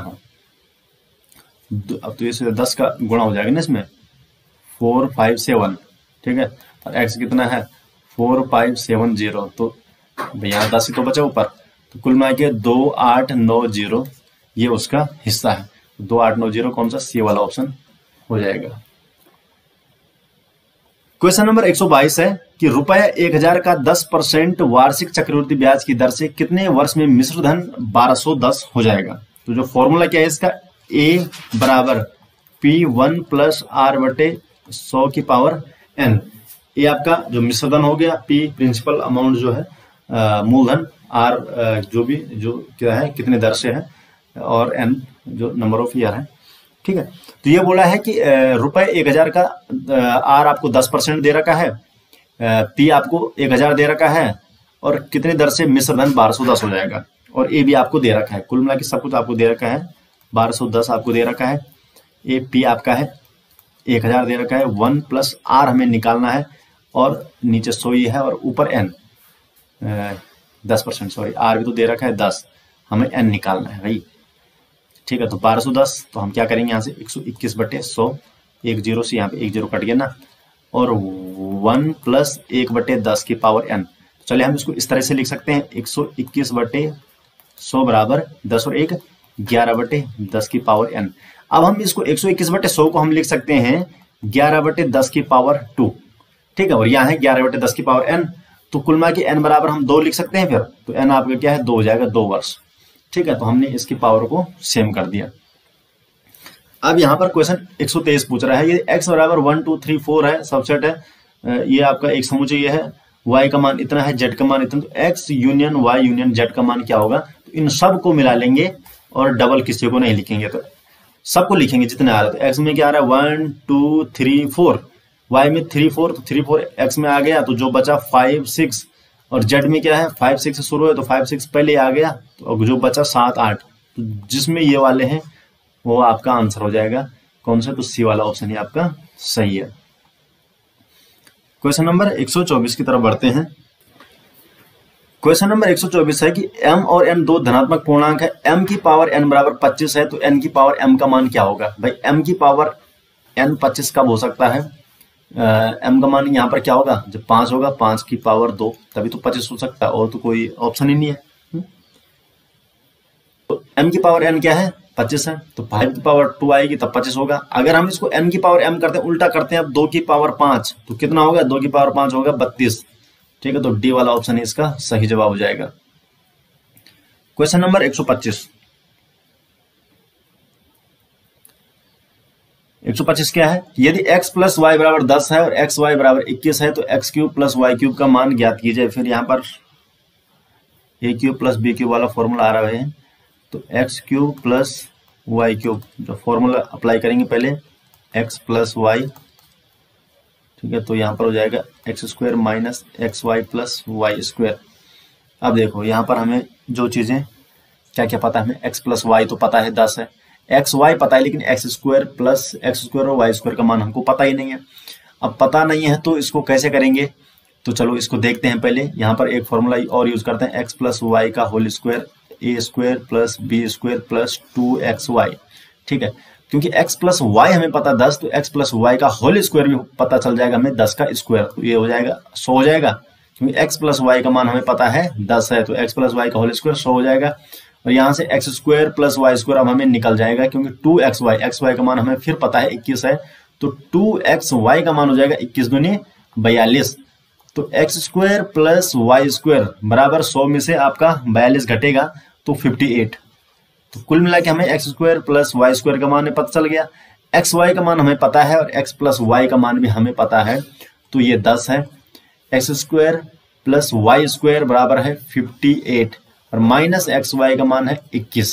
अब तो ये 10 का गुणा हो जाएगा ना इसमें, 457। ठीक है, और x कितना है? 4570। तो भैया 10 ही तो बचा ऊपर, तो कुल मिला के 2890 ये उसका हिस्सा है। 2890 कौन सा? सी वाला ऑप्शन हो जाएगा। क्वेश्चन नंबर 122 है कि रुपया 1000 का 10% वार्षिक चक्रवृद्धि ब्याज की दर से कितने वर्ष में मिश्र धन 1210 हो जाएगा? तो जो फॉर्मूला क्या है इसका, a बराबर P1 प्लस R बटे 100 की पावर n। ये आपका जो मिश्र धन हो गया, P प्रिंसिपल अमाउंट जो है, मूलधन, R जो क्या है कितने दर से है, और n जो नंबर ऑफ ईयर है। ठीक है, तो ये बोला है कि रुपए 1000 का R आपको 10% दे रखा है, P आपको 1000 दे रखा है, और कितने दर से मिश्र धन 1210 हो जाएगा, और A भी आपको दे रखा है। कुल मिला के सब कुछ आपको दे रखा है, 1210 आपको दे रखा है, A P आपका है 1000 दे रखा है, 1 प्लस R हमें निकालना है, और नीचे 100 ही है, और ऊपर n 10%, सॉरी R भी तो दे रखा है 10, हमें n निकालना है भाई। ठीक है, तो 1210, तो हम क्या करेंगे यहाँ से 121 बटे 100, 1 0 से यहाँ पे 1 0 कट गया ना, और 1 प्लस 1 बटे 10 की पावर n। चलिए हम इसको इस तरह से लिख सकते हैं, 121 बटे 100 बराबर 10 और 1 11 बटे 10 की पावर n। अब हम इसको 121 बटे 100 को हम लिख सकते हैं 11 बटे 10 की पावर 2। ठीक है, और यहाँ है 11 बटे 10 की पावर n, तो कुल मिला के n बराबर हम 2 लिख सकते हैं फिर, तो n आपका क्या है? 2 हो जाएगा, 2 वर्ष। ठीक है, तो हमने इसकी पावर को सेम कर दिया। अब यहाँ पर क्वेश्चन 123 पूछ रहा है, ये x बराबर 1 2 3 4 है, सबसेट है, ये आपका एक समुच्चय ये है, y का मान इतना है, z का मान इतना, तो x union y union z का मान क्या होगा? तो इन सब को मिला लेंगे और डबल किसी को नहीं लिखेंगे, तो सबको लिखेंगे जितने आ रहे। तो x में क्या आ रहा है? 1 2 3 4, y में 3 4, तो 3 4 x में आ गया, तो जो बचा 5 6, और z में क्या है? 5 6 से शुरू है, तो 5 6 पहले आ गया, तो जो बचा 7 8, तो जिसमें ये वाले हैं वो आपका आंसर हो जाएगा। कौन सा? तो सी वाला ऑप्शन ही आपका सही है। क्वेश्चन नंबर 124 की तरफ बढ़ते हैं। क्वेश्चन नंबर 124 है कि m और n दो धनात्मक पूर्णांक है, m की पावर n बराबर 25 है, तो n की पावर m का मान क्या होगा? भाई m की पावर n 25 कब हो सकता है? m का मान यहाँ पर क्या होगा? जब 5 होगा, 5 की पावर 2, तभी तो 25 हो सकता है, और तो कोई ऑप्शन ही नहीं है। तो m की पावर n क्या है? 25 है, तो 5 की पावर 2 आएगी तब 25 होगा। अगर हम इसको n की पावर m करते हैं, उल्टा करते हैं, अब 2 की पावर 5, तो कितना होगा? 2 की पावर 5 होगा 32। ठीक है, तो डी वाला ऑप्शन ही इसका सही जवाब हो जाएगा। Question number 125। 125 क्या है? यदि x प्लस वाई बराबर 10 है और एक्स वाई बराबर 21 है, तो x cube plus y cube का मान ज्ञात कीजिए। फिर यहाँ पर a cube plus b cube वाला फॉर्मूला आ रहा है, तो x cube plus y cube, जो फॉर्मूला अप्लाई करेंगे पहले, एक्स प्लस वाई ठीक है, तो यहाँ पर हो जाएगा x square minus x y plus y square. अब देखो यहाँ पर हमें जो चीजें क्या क्या पता है, हमें एक्स प्लस वाई तो पता है 10 है, एक्स वाई पता है, लेकिन x square plus x square और वाई स्क्वायर का मान हमको पता ही नहीं है। अब पता नहीं है तो इसको कैसे करेंगे, तो चलो इसको देखते हैं। पहले यहाँ पर एक फॉर्मूला और यूज करते हैं, एक्स प्लस वाई का whole square a square plus b square plus 2xy। ठीक है, क्योंकि x प्लस वाई हमें पता 10, तो x प्लस वाई का होल स्क्वायर भी पता चल जाएगा हमें 10 का स्क्वायर, तो ये हो जाएगा 100 हो जाएगा, क्योंकि x प्लस वाई का मान हमें पता है 10 है, तो x प्लस वाई का होल स्क्वायर 100 हो जाएगा। और यहाँ से x square plus y square अब हमें निकल जाएगा, क्योंकि 2xy, xy का मान हमें फिर पता है 21 है, तो 2xy का मान हो जाएगा 21 दूनी 42। तो x square plus y square बराबर 100 में से आपका 42 घटेगा तो 58। तो कुल मिला के हमें x square plus y square का मान पता चल गया, एक्स वाई का मान हमें पता है और एक्स प्लस वाई का मान भी हमें पता है, तो ये 10 है। X square plus y square बराबर है 58 और माइनस एक्स वाई का मान है 21।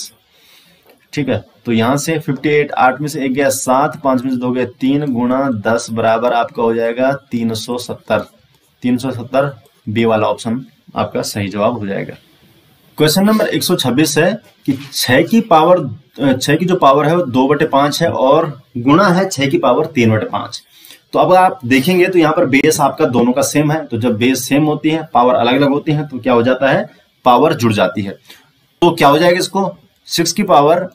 ठीक है, तो यहां से 58, 8 में से 1 गया 7, 5 में से 2 गया 3 गुणा 10 बराबर आपका हो जाएगा 370। 370 बी वाला ऑप्शन आपका सही जवाब हो जाएगा। क्वेश्चन नंबर 126 है कि 6 की जो पावर है वो 2/5 है और गुणा है 6 की पावर 3/5। तो अब आप देखेंगे तो यहाँ पर बेस आपका दोनों का सेम है, तो जब बेस सेम होती है पावर अलग अलग होती है तो क्या हो जाता है, पावर जुड़ जाती है। तो क्या हो जाएगा इसको, 6 की पावर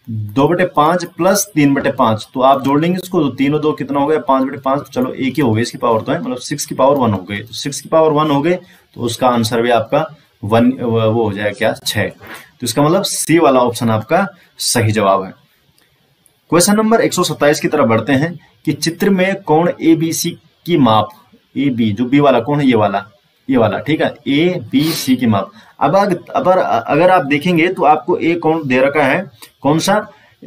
2/5 प्लस 3/5, तो आप जोड़ लेंगे इसको, तो 3 और 2 कितना हो गया 5/5, तो चलो एक ही हो गई इसकी पावर, तो है मतलब 6 की पावर 1 हो गई, तो 6 की पावर 1 हो गई, तो उसका आंसर भी आपका 1 वो हो जाएगा क्या 6। तो इसका मतलब सी वाला ऑप्शन आपका सही जवाब है। क्वेश्चन नंबर 127 की तरफ बढ़ते हैं कि चित्र में कोण ABC की माप, ए बी जो बी वाला कोण है ये वाला ठीक है, ABC की माप। अब अगर आप देखेंगे तो आपको एक कोण दे रखा है, कौन सा,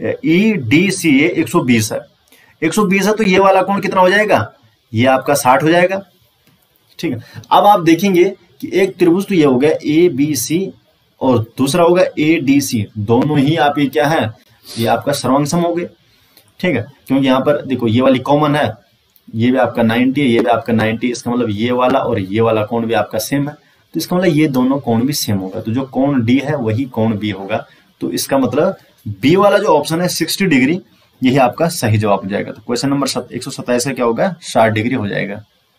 EDCA 120 है, 120 है, तो ये वाला कोण कितना हो जाएगा, ये आपका 60 हो जाएगा। ठीक है, अब आप देखेंगे कि एक त्रिभुज तो ये हो गया ABC और दूसरा होगा ADC, दोनों ही आप ये क्या है, ये आपका सर्वांग हो गए। ठीक है, क्योंकि यहाँ पर देखो ये वाली कॉमन है, ये भी आपका 90 है, ये भी आपका 90, इसका मतलब ये वाला और ये वाला कोण भी आपका सेम है, तो इसका मतलब ये दोनों कोण भी सेम होगा, तो जो कोण D है वही कोण B होगा, तो इसका मतलब B वाला जो ऑप्शन है 60 डिग्री, यही आपका सही जवाब हो जाएगा। तो क्वेश्चन नंबर 127 का क्या होगा, 60 डिग्री हो जाएगा।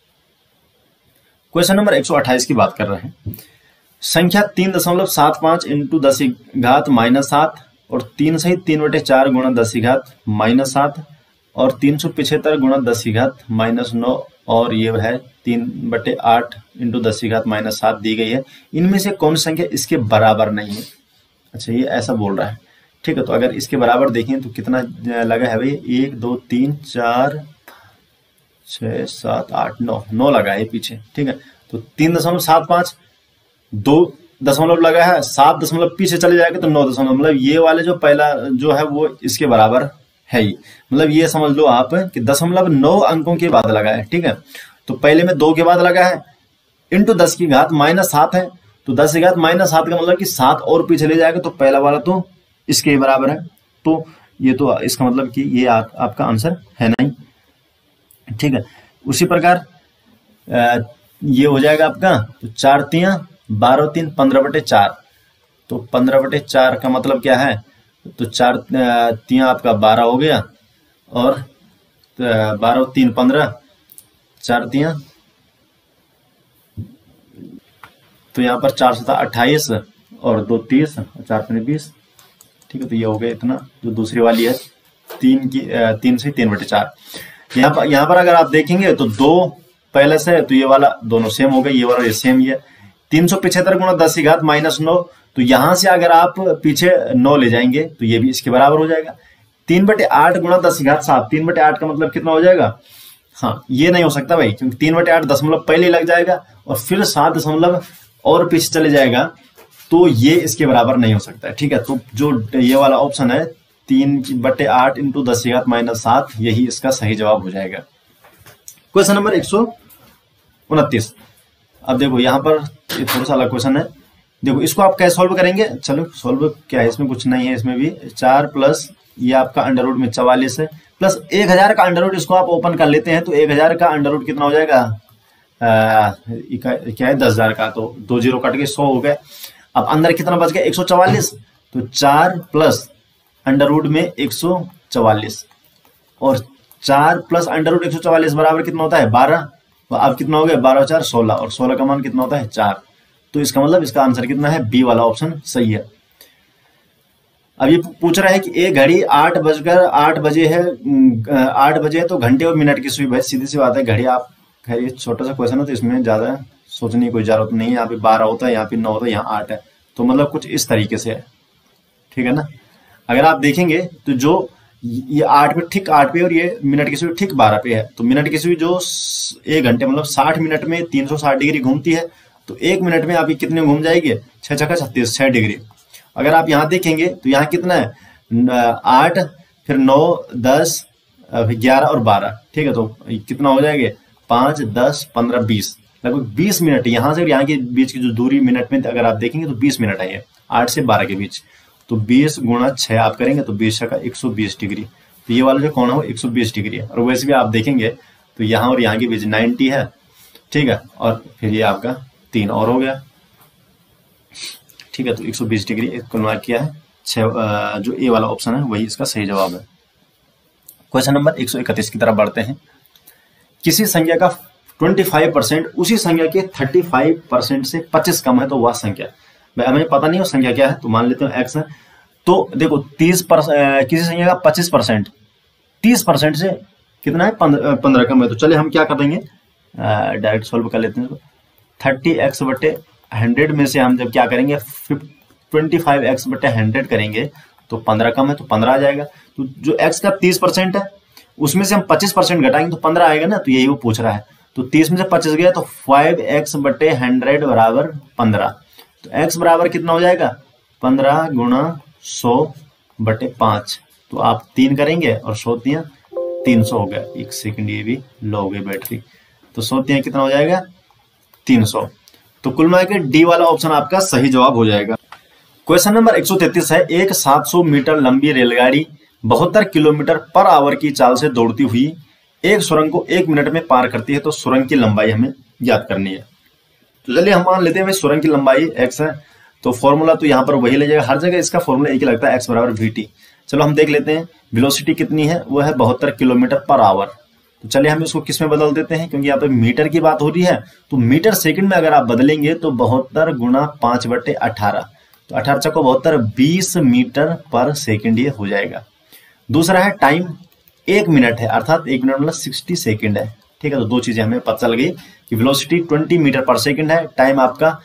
क्वेश्चन नंबर 128 की बात कर रहे हैं, संख्या 3.75 इंटू 10 की घात -7 और 3 सहित 3/4 गुणा 10 की घात -7 और 375 गुणा 10 की घात -9 और ये है 3/8 इंटू 10 की घात -7 दी गई है, इनमें से कौन सी संख्या इसके बराबर नहीं है। अच्छा, ये ऐसा बोल रहा है। ठीक है, तो अगर इसके बराबर देखें तो कितना लगा है भाई, 1 2 3 4 6 7 8 9 लगा है पीछे। ठीक है, तो 3.75 2 दशमलव लगा है, 7 दशमलव पीछे चले जाएगा तो 9 दशमलव, मतलब ये वाले जो पहला जो है वो इसके बराबर है ही, मतलब ये समझ लो आप कि 0.9 अंकों के बाद लगा है। ठीक है, तो पहले में 2 के बाद लगा है इंटू 10 की घात -7 है, तो 10 की घात -7 का मतलब कि 7 और पीछे ले जाएगा, तो पहला वाला तो इसके बराबर है, तो ये तो इसका मतलब कि ये आपका आंसर है नहीं। ठीक है, उसी प्रकार ये हो जाएगा आपका, तो 4 तियां 12 3 15/4, तो 15/4 का मतलब क्या है, तो 4 तियां आपका 12 हो गया और 12 3 15, 4 तियां, तो यहाँ पर 4 7 28 और 2 30 और 4 3 20। ठीक है, तो ये हो गया इतना, जो दूसरी वाली है 3 से 3/4। यहाँ पर अगर आप देखेंगे तो 2 पहले से, तो ये वाला दोनों सेम हो गए, ये वाला ये सेम ही है। 375 गुणा 10 की घात -9, तो यहां से अगर आप पीछे 9 ले जाएंगे तो ये भी इसके बराबर हो जाएगा। 3/8 गुणा 10 की घात 7, 3/8 का मतलब कितना हो जाएगा, हाँ ये नहीं हो सकता भाई, क्योंकि 3/8 दशमलव पहले लग जाएगा और फिर 7 दशमलव और पीछे चले जाएगा, तो ये इसके बराबर नहीं हो सकता है। ठीक है, तो जो ये वाला ऑप्शन है 3/8 इंटू 10 की घात -7, यही इसका सही जवाब हो जाएगा। Question number 129। अब देखो यहाँ पर थोड़ा सा अलग क्वेश्चन है, देखो इसको आप कैसे सॉल्व करेंगे, चलो सॉल्व क्या है, इसमें कुछ नहीं है, इसमें भी 4 प्लस ये आपका अंडर रूट में 44 है प्लस 1000 का अंडर रूट, इसको आप ओपन कर लेते हैं तो 1000 का अंडर रूट कितना हो जाएगा, क्या है 10,000 का, तो 2 जीरो कट के 100 हो गए। अब अंदर कितना बच गया 144, तो 4 प्लस अंडर रूट में 144 और 4 प्लस अंडर रूट 144 बराबर कितना होता है 12। तो अब कितना हो गया 12 4 16 और 16 का मान कितना होता है 4। तो इसका मतलब इसका आंसर कितना है, बी वाला ऑप्शन सही है। अब ये पूछ रहा है कि एक घड़ी 8 बजे है, 8 बजे है तो घंटे और मिनट की सुई। भाई सीधी सी बात है, घड़ी आप खैर ये छोटा सा क्वेश्चन है तो इसमें ज्यादा सोचने की कोई जरूरत नहीं है। यहाँ पे 12 होता है, यहाँ पे 9 होता है, यहाँ 8 है, तो मतलब कुछ इस तरीके से है, ठीक है ना। अगर आप देखेंगे तो जो ये 8 पे ठीक 8 पे और ये मिनट की सुई ठीक 12 पे है, तो मिनट की सुई जो 1 घंटे मतलब 60 मिनट में 360 डिग्री घूमती है, तो 1 मिनट में आपकी कितने घूम जाएगी 6 छक्का 36 6 डिग्री। अगर आप यहाँ देखेंगे तो यहाँ कितना है 8 फिर 9 10 11 और 12, ठीक है, तो कितना हो जाएगा 5 10 15 20, लगभग 20 मिनट यहाँ से और यहाँ के बीच की जो दूरी मिनट में अगर आप देखेंगे तो 20 मिनट है ये 8 से 12 के बीच। तो 20 गुणा 6 आप करेंगे तो 20 का 120 डिग्री, तो ये वाला जो कोण है वो 120 डिग्री है। और वैसे भी आप देखेंगे तो यहाँ और यहाँ के बीच 90 है, ठीक है, और फिर ये आपका 3 और हो गया, ठीक है, तो 120 डिग्री कन्वर्ट किया है। जो ए वाला ऑप्शन है वही इसका सही जवाब है। क्वेश्चन नंबर 131 की तरफ बढ़ते हैं। किसी संख्या का 25% उसी संख्या के 35% से 25 कम है तो वह संख्या, हमें पता नहीं वो संख्या क्या है, तो मान लेते हैं एक्स है। तो देखो 30% किसी संख्या का 25% 30% से कितना है 15 कम है, तो चलिए हम क्या कर देंगे डायरेक्ट सॉल्व कर लेते हैं। 30x बटे 100 में से हम जब क्या करेंगे 25x बटे 100 करेंगे तो 15 कम है तो 15 आ जाएगा। तो जो x का 30% है उसमें से हम 25% घटाएंगे तो 15 आएगा ना, तो यही वो पूछ रहा है। तो 30 में से 25 गया तो 5x बटे 100 बराबर 15, तो x बराबर कितना हो जाएगा 15 गुणा 100 बटे 5, तो आप 3 करेंगे और 100 300 हो गया। एक सेकंड ये भी लो हो गई बैटरी, तो 100 कितना हो जाएगा 300। तो कुल मिला के डी वाला ऑप्शन आपका सही जवाब हो जाएगा। क्वेश्चन नंबर 133 है। एक 700 मीटर लंबी रेलगाड़ी 72 किलोमीटर पर आवर की चाल से दौड़ती हुई एक सुरंग को 1 मिनट में पार करती है, तो सुरंग की लंबाई हमें ज्ञात करनी है। तो चलिए हम मान लेते हैं सुरंग की लंबाई x है, तो फॉर्मूला तो यहाँ पर वही ले जाएगा, हर जगह इसका फॉर्मूला एक ही लगता है, x बराबर vt। चलो हम देख लेते हैं वेलोसिटी कितनी है, वो है 72 किलोमीटर पर आवर। तो चलिए हम इसको किस में बदल देते हैं, क्योंकि यहाँ पे मीटर की बात हो रही है, तो मीटर सेकंड में अगर आप बदलेंगे तो 72 गुणा 5 बटे 18, तो 18 चक्को 72 20 मीटर पर सेकंड ये हो जाएगा। दूसरा है टाइम, 1 मिनट है, अर्थात 1 मिनट मतलब 60 सेकंड है, ठीक है। तो दो चीजें हमें पता चल गई कि वेलोसिटी 20 मीटर पर सेकंड है, टाइम आपका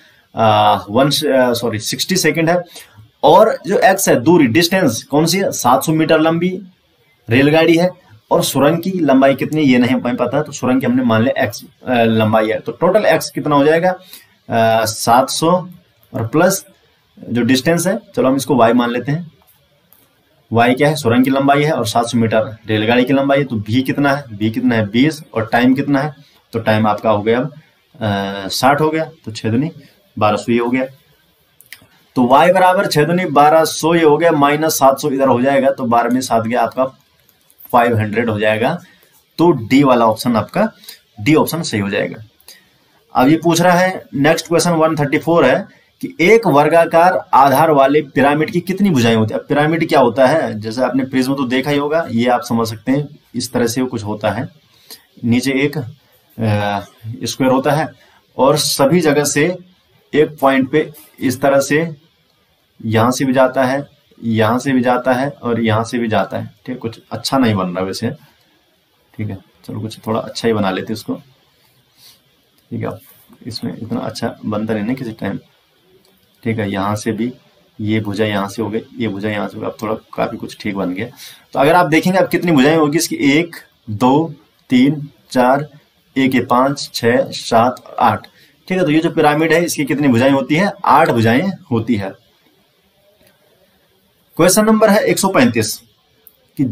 60 सेकंड है, और जो एक्स है दूरी डिस्टेंस कौन सी है 700 मीटर लंबी रेलगाड़ी है, और सुरंग की लंबाई कितनी ये नहीं हमें पता है, तो सुरंग की हमने मान लिया एक्स लंबाई है। तो टोटल एक्स कितना हो जाएगा 700 और प्लस जो डिस्टेंस है, चलो हम इसको वाई मान लेते हैं। वाई क्या है सुरंग की लंबाई है और 700 मीटर रेलगाड़ी की लंबाई है, तो भी कितना है 20 और टाइम कितना है, तो टाइम आपका हो गया 60 हो गया, तो 6 दूनी 1200 ये हो गया। तो y बराबर 6 दूनी 1200 ये हो गया, माइनस 700 इधर हो जाएगा, तो 12 में 7 गया आपका 500 हो जाएगा। तो डी वाला ऑप्शन आपका डी ऑप्शन सही हो जाएगा। अब ये पूछ रहा है नेक्स्ट क्वेश्चन 134 है कि एक वर्गाकार आधार वाले पिरामिड की कितनी भुजाएं होती है। अब पिरामिड क्या होता है, जैसे आपने प्रिज्म तो देखा ही होगा, ये आप समझ सकते हैं इस तरह से वो कुछ होता है, नीचे एक स्क्वायर होता है और सभी जगह से एक पॉइंट पे इस तरह से यहां से भी जाता है, यहां से भी जाता है और यहां से भी जाता है, ठीक है। कुछ अच्छा नहीं बन रहा वैसे, ठीक है, चलो कुछ थोड़ा अच्छा ही बना लेते इसको, ठीक है। इसमें इतना अच्छा बनता नहीं ना किसी टाइम, ठीक है। यहाँ से भी ये भुजा यहाँ से हो गई, ये भुजा यहाँ से हो गई, अब थोड़ा काफी कुछ ठीक बन गया। तो अगर आप देखेंगे अब कितनी भुजाएं होगी इसकी 1 2 3 4 1 5 6 7 8, ठीक है। तो ये जो पिरामिड है इसकी कितनी भुजाएं होती है 8 भुजाएं होती है। क्वेश्चन नंबर है 135 कि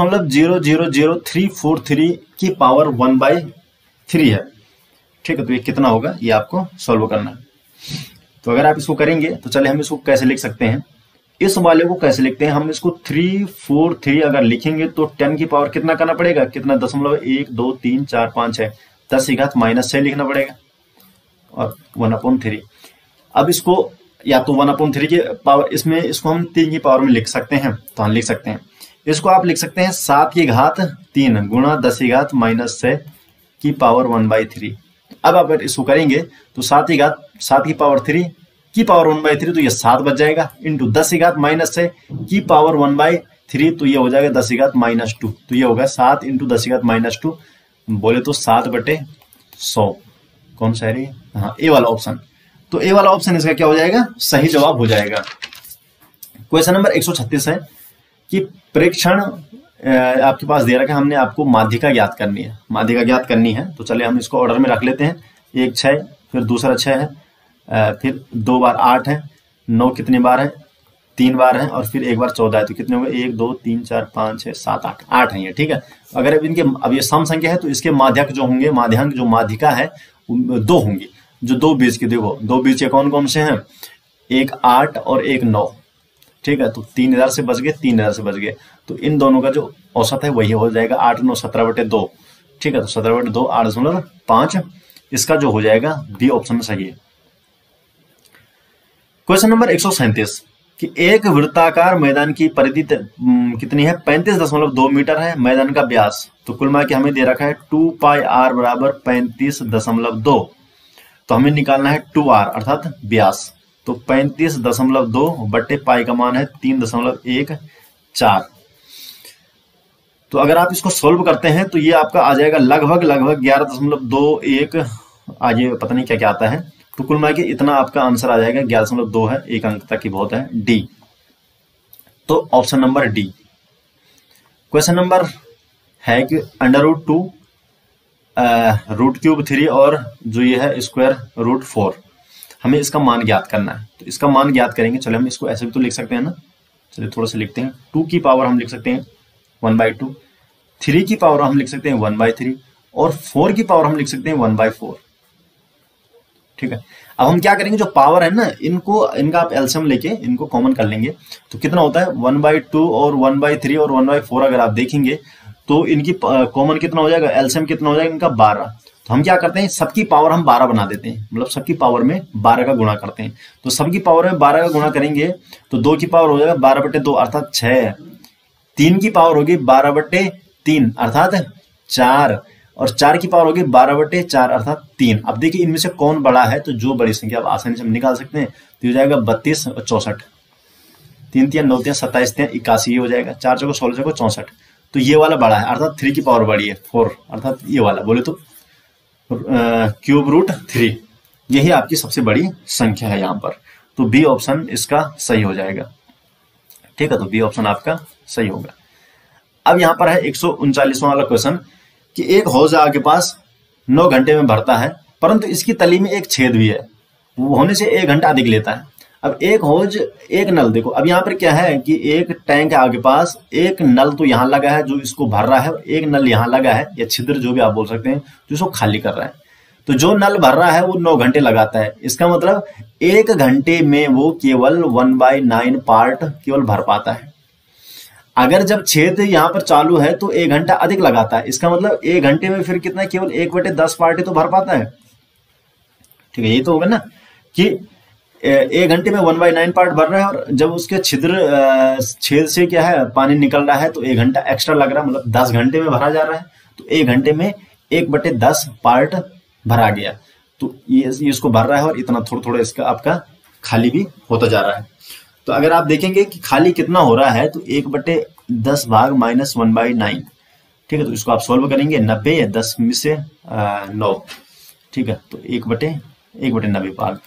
0.000343 की पावर 1/3 है, ठीक है। तो ये कितना होगा ये आपको सॉल्व करना है। तो अगर आप इसको करेंगे तो चले हम इसको कैसे लिख सकते हैं इस वाले को कैसे लिखते हैं, हम इसको 3 4 3 अगर लिखेंगे तो 10 की पावर कितना करना पड़ेगा, कितना 0.1 2 3 4 5 6 10 की घात -6 लिखना पड़ेगा और 1/3। अब इसको या तो 1/3 की पावर, इसमें इसको हम 3 की पावर में लिख सकते हैं, तो हम लिख सकते हैं इसको, आप लिख सकते हैं 7 की घात 3 गुणा 10 की घात -6 की पावर 1/3। अब अगर इसको करेंगे तो 7 की पावर 3 की पावर 1/3 तो ये 7 बच जाएगा, इंटू 10 की घात -6 की पावर 1/3 तो ये हो जाएगा 10 की घात -2, तो ये होगा 7 इंटू 10 की घात -2, बोले तो 7/100। कौन सा है? हाँ, ए वाला ऑप्शन। तो ए वाला ऑप्शन इसका क्या हो जाएगा, सही जवाब हो जाएगा। क्वेश्चन नंबर 136 है कि प्रेक्षण आपके पास दे रखा है, हमने आपको माध्यिका ज्ञात करनी है, माध्यिका ज्ञात करनी है। तो चलिए हम इसको ऑर्डर में रख लेते हैं। 1 6, फिर दूसरा 6 है, फिर 2 बार 8 है, 9 कितनी बार है, 3 बार है, और फिर 1 बार 14 है, तो कितने हो गए 1 2 3 4 5 6 7 8 8 है ये, ठीक है। अगर अब ये सम संख्या है तो इसके माध्यक जो होंगे, माध्यांक जो माध्यिका है 2 होंगी, जो 2 बीज के, देखो 2 बीज के कौन कौन से हैं, एक 8 और एक 9, ठीक है। तो 3 इधर से बच गए, 3 इधर से बच गए, तो इन दोनों का जो औसत है वही हो जाएगा 8 9 17/2, ठीक है। तो 17/2 8.5 इसका जो हो जाएगा बी ऑप्शन सही है। क्वेश्चन नंबर 137 कि एक वृत्ताकार मैदान की परिधि कितनी है, 35.2 मीटर है मैदान का व्यास, तो कुल मिला के हमें दे रखा है 2πr बराबर 35.2, तो हमें निकालना है 2r अर्थात व्यास, तो 35.2 बट्टे पाई का मान है 3.14। तो अगर आप इसको सोल्व करते हैं तो ये आपका आ जाएगा लगभग 11.21, आगे पता नहीं क्या क्या आता है, तो कुल मिला के इतना आपका आंसर आ जाएगा, 11.2 है, एक अंक तक की बहुत है, डी। तो option number D. Question number है कि √2 √3 और जो ये है √4, हमें इसका मान ज्ञात करना है। तो इसका मान ज्ञात करेंगे, चलो हम इसको ऐसे भी तो लिख सकते हैं ना, चलिए थोड़ा सा लिखते हैं। 2 की पावर हम लिख सकते हैं 1/2, 3 की पावर हम लिख सकते हैं 1/3, और 4 की पावर हम लिख सकते हैं 1/4, ठीक है। अब हम क्या करेंगे, जो पावर है ना, इनका आप एलसीएम लेके इनको कॉमन कर लेंगे, तो कितना होता है 1/2 और 1/3 और 1/4 अगर आप देखेंगे तो इनकी कॉमन कितना हो जाएगा, एलसीएम कितना हो जाएगा इनका 12। तो हम क्या करते हैं, सबकी पावर हम 12 बना देते हैं, मतलब सबकी पावर में 12 का गुणा करते हैं। तो सबकी पावर में 12 का गुणा करेंगे तो 2 की पावर हो जाएगा 12/2 अर्थात 6, 3 की पावर होगी 12/3 अर्थात 4, और 4 की पावर होगी 12/4 अर्थात 3। अब देखिए इनमें से कौन बड़ा है, तो जो बड़ी संख्या आप आसानी से हम निकाल सकते हैं, तो हो जाएगा 32 और 64, 3 3 9 3 27 3 81, ये हो जाएगा 4 4 16 4 64, तो ये वाला बड़ा है अर्थात 3 की पावर बड़ी है 4, अर्थात ये वाला बोले तो √3, यही आपकी सबसे बड़ी संख्या है यहाँ पर। तो बी ऑप्शन इसका सही हो जाएगा, ठीक है। तो बी ऑप्शन आपका सही होगा। अब यहाँ पर है 139वां वाला क्वेश्चन कि एक हौज आपके पास 9 घंटे में भरता है, परंतु इसकी तली में एक छेद भी है, वो होने से 1 घंटा अधिक लेता है। अब एक हौज, एक नल, देखो अब यहाँ पर क्या है कि एक टैंक है आपके पास, एक नल तो यहाँ लगा है जो इसको भर रहा है, और एक नल यहाँ लगा है या छिद्र जो भी आप बोल सकते हैं जो इसको खाली कर रहा है। तो जो नल भर रहा है वो 9 घंटे लगाता है, इसका मतलब 1 घंटे में वो केवल 1/9 पार्ट केवल भर पाता है। अगर जब छेद यहाँ पर चालू है तो 1 घंटा अधिक लगाता है, इसका मतलब 1 घंटे में फिर कितना, केवल 1/10 पार्ट ही तो भर पाता है, ठीक है। यही तो होगा ना कि 1 घंटे में 1/9 पार्ट भर रहा है, और जब उसके छेद से क्या है पानी निकल रहा है तो 1 घंटा एक्स्ट्रा लग रहा है, मतलब 10 घंटे में भरा जा रहा है, तो 1 घंटे में 1/10 पार्ट भरा गया, तो ये इसको भर रहा है, और इतना थोड़ा थोड़ा इसका आपका खाली भी होता जा रहा है। तो अगर आप देखेंगे कि खाली कितना हो रहा है, तो 1/10 भाग -1/9, ठीक है। तो इसको आप सोल्व करेंगे, 90 10 में से 9, ठीक है। तो 1/90 भाग,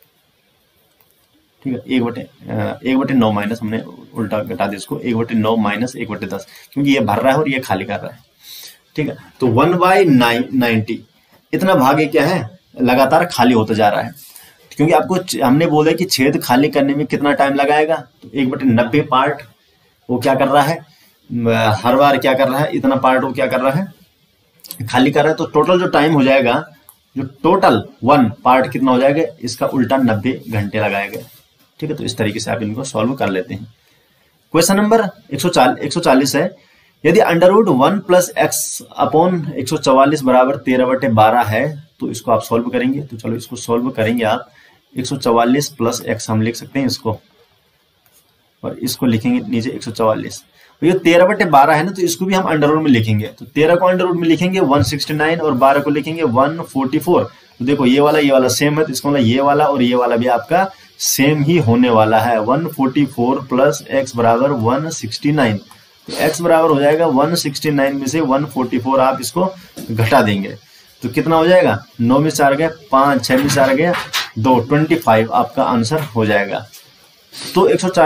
ठीक है, 1/9 माइनस, हमने उल्टा घटा दिया इसको, 1/9 माइनस 1/10, क्योंकि ये भर रहा है और ये खाली कर रहा है, ठीक है। तो 1/90 इतना भाग क्या है, लगातार खाली होता जा रहा है, क्योंकि आपको हमने बोला कि छेद खाली करने में कितना टाइम लगाएगा, तो 1/90 पार्ट वो क्या कर रहा है, हर बार क्या कर रहा है, इतना पार्ट वो क्या कर रहा है, खाली कर रहा है। तो टोटल जो टाइम हो जाएगा, जो टोटल 1 पार्ट कितना हो जाएगा, इसका उल्टा 90 घंटे लगाएगा, ठीक है, तो इस तरीके से आप इनको सॉल्व कर लेते हैं। क्वेश्चन नंबर 140 है, यदि अंडरवुड 1 प्लस एक्स अपॉन 144 बराबर 13/12 है तो इसको आप सॉल्व करेंगे। तो चलो इसको सॉल्व करेंगे आप। 144 प्लस एक्स हम लिख सकते हैं इसको, और इसको लिखेंगे नीचे 144। ये 13/12 है ना, तो इसको भी हम अंडरवुड में लिखेंगे। तो 13 को अंडरवुड में लिखेंगे 169 और 12 को लिखेंगे 144। तो देखो ये वाला सेम है, तो इसका मतलब ये वाला और ये वाला भी आपका सेम ही होने वाला है। 144 प्लस एक्स बराबर 169। तो एक्स बराबर हो जाएगा 169 में से 144 आप इसको घटा देंगे तो कितना हो जाएगा, 9 में 4 गया 5, 6 में 4 गया 2, 25 आपका आंसर हो जाएगा। तो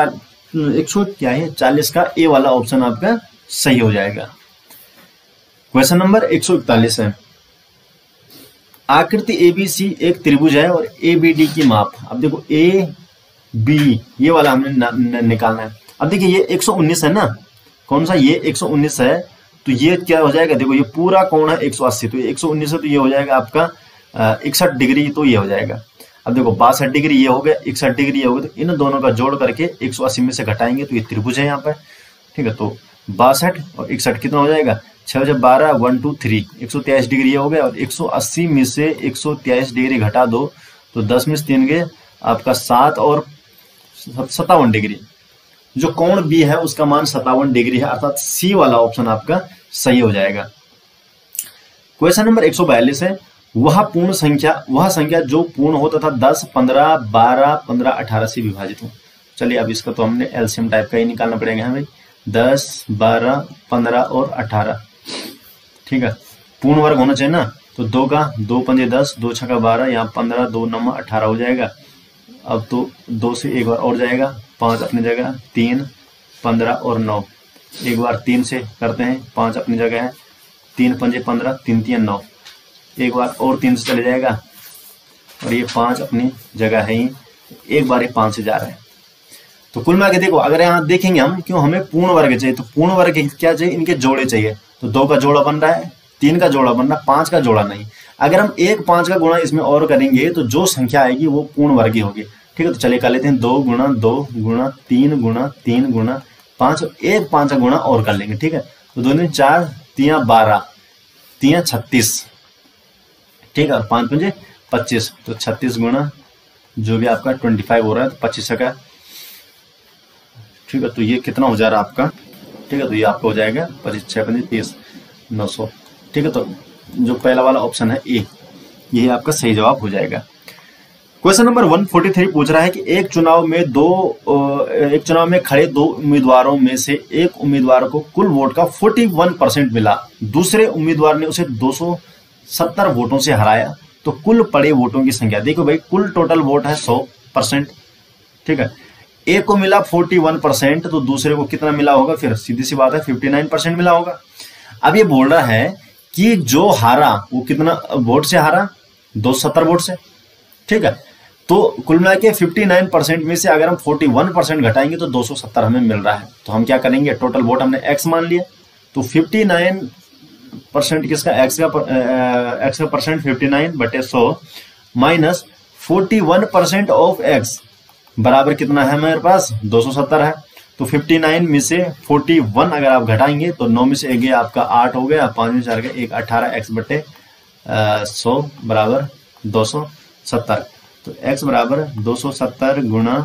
140 का ए वाला ऑप्शन आपका सही हो जाएगा। क्वेश्चन नंबर 141 है, आकृति एबीसी एक त्रिभुज है और एबीडी की माप। अब देखो ए बी ये वाला हमने निकालना है। अब देखिए ये 119 है ना, कौन सा, ये 119 है। तो ये क्या हो जाएगा, देखो ये पूरा कोण है 180, तो 119 है तो ये हो जाएगा आपका 61 डिग्री, तो ये हो जाएगा। अब देखो 62 डिग्री ये हो गया, 61 डिग्री ये हो गया, तो इन दोनों का जोड़ करके 180 में से घटाएंगे तो ये त्रिभुज है यहाँ पर। ठीक है, तो 62 और 61 कितना हो जाएगा, 6 जब 12 1 2 3 123 डिग्री ये हो गया। और 180 में से 123 डिग्री घटा दो तो 10 में से 3 गए आपका 7 और 57 डिग्री। जो कोण बी है उसका मान 57 डिग्री है, अर्थात सी वाला ऑप्शन आपका सही हो जाएगा। क्वेश्चन नंबर 142 है, वह संख्या जो पूर्ण हो तथा 10, 15, 12, 15, 18 से विभाजित हो। चलिए अब इसका तो हमने एलसीएम टाइप का ही निकालना पड़ेगा भाई। 10, 12, 15 और 18, ठीक है, पूर्ण वर्ग होना चाहिए ना। तो 2 का 2 पंजे 10, 2 छक्का 12, यहाँ 15, 2 9 18 हो जाएगा। अब तो 2 से एक बार और जाएगा, 5 अपनी जगह, 3, 15 और 9, एक बार 3 से करते हैं, 5 अपनी जगह है, 3 पंजे 15, 3 3 9, एक बार और 3 से चले जाएगा और ये 5 अपनी जगह है ही, एक बार ये 5 से जा रहा है। तो कुल मिला के देखो, अगर यहाँ देखेंगे हम, क्यों हमें पूर्ण वर्ग चाहिए, तो पूर्ण वर्ग क्या चाहिए, इनके जोड़े चाहिए। तो 2 का जोड़ा बन रहा है, 3 का जोड़ा बन रहा है, 5 का जोड़ा नहीं। अगर हम 1 5 का गुणा इसमें और करेंगे तो जो संख्या आएगी वो पूर्ण वर्गी होगी। ठीक है, तो चलिए कर लेते हैं 2 गुणा 2 गुणा 3 गुणा 3 गुणा 5, 1 5 का गुणा और कर लेंगे। ठीक है, तो 2 दूनी 4, 3 12, 3 36, ठीक है, और 5 पंजे 25, तो 36 गुणा जो भी आपका 25 हो रहा है, तो 25 का, ठीक है, तो ये कितना हो जा रहा है आपका। ठीक है, तो ये आपका हो जाएगा 25 6 पंजे 30, 900। ठीक है, तो जो पहला वाला ऑप्शन है ए, यही आपका सही जवाब हो जाएगा। क्वेश्चन नंबर 143 पूछ रहा है कि एक चुनाव में खड़े 2 उम्मीदवारों में से एक उम्मीदवार को कुल वोट का 41% मिला, दूसरे उम्मीदवार ने उसे 270 वोटों से हराया, तो कुल पड़े वोटों की संख्या। देखो भाई, कुल टोटल वोट है 100%। ठीक है, एक को मिला 41%, तो दूसरे को कितना मिला होगा, फिर सीधी सी बात है 59% मिला होगा। अब ये बोल रहा है कि जो हारा वो कितना वोट से हारा, 270 वोट से। ठीक है, तो कुल मिला के 59% में से अगर हम 41% घटाएंगे तो 270 हमें मिल रहा है। तो हम क्या करेंगे, टोटल वोट हमने x मान लिया, तो 59% किसका, x का परसेंट 59/100 माइनस 41% ऑफ x बराबर कितना है हमारे पास, 270 है। तो 59 में से 41 अगर आप घटाएंगे तो 9 में से 1 गया आपका 8 हो गया, 5 में 4 गया 1, 18 x/100 बराबर 270। तो x बराबर 270 गुणा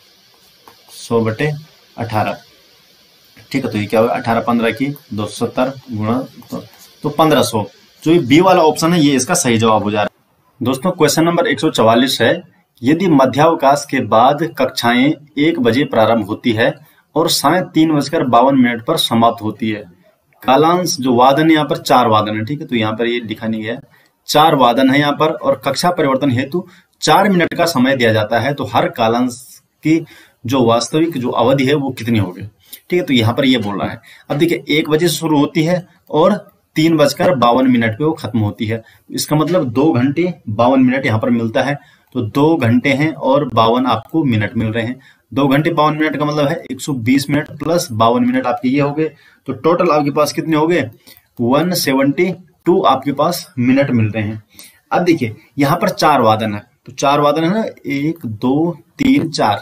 100/18। ठीक है, तो ये क्या होगा, 18 15 की 270 गुणा तो 1500। जो ये बी वाला ऑप्शन है ये इसका सही जवाब हो जा रहा है। दोस्तों क्वेश्चन नंबर 144 है, यदि मध्यावकाश के बाद कक्षाएं 1 बजे प्रारंभ होती है और साय 3:52 पर समाप्त होती है, कालांश जो वादन है यहाँ पर 4 वादन है। ठीक है, तो यहाँ पर ये लिखा नहीं गया, 4 वादन है यहाँ पर, और कक्षा परिवर्तन हेतु 4 मिनट का समय दिया जाता है, तो हर कालांश की जो वास्तविक जो अवधि है वो कितनी होगी। ठीक है, तो यहाँ पर ये बोल रहा है। अब देखिए 1 बजे से शुरू होती है और 3:52 पे वो खत्म होती है, इसका मतलब 2 घंटे 52 मिनट यहाँ पर मिलता है। तो 2 घंटे हैं और 52 आपको मिनट मिल रहे हैं। 2 घंटे 52 मिनट का मतलब है 120 मिनट प्लस 52 मिनट आपके ये हो गए, तो टोटल आपके पास कितने हो गए, 172 आपके पास मिनट मिल रहे हैं। अब देखिए यहाँ पर 4 वादन है, तो 4 वादन है ना, 1 2 3 4,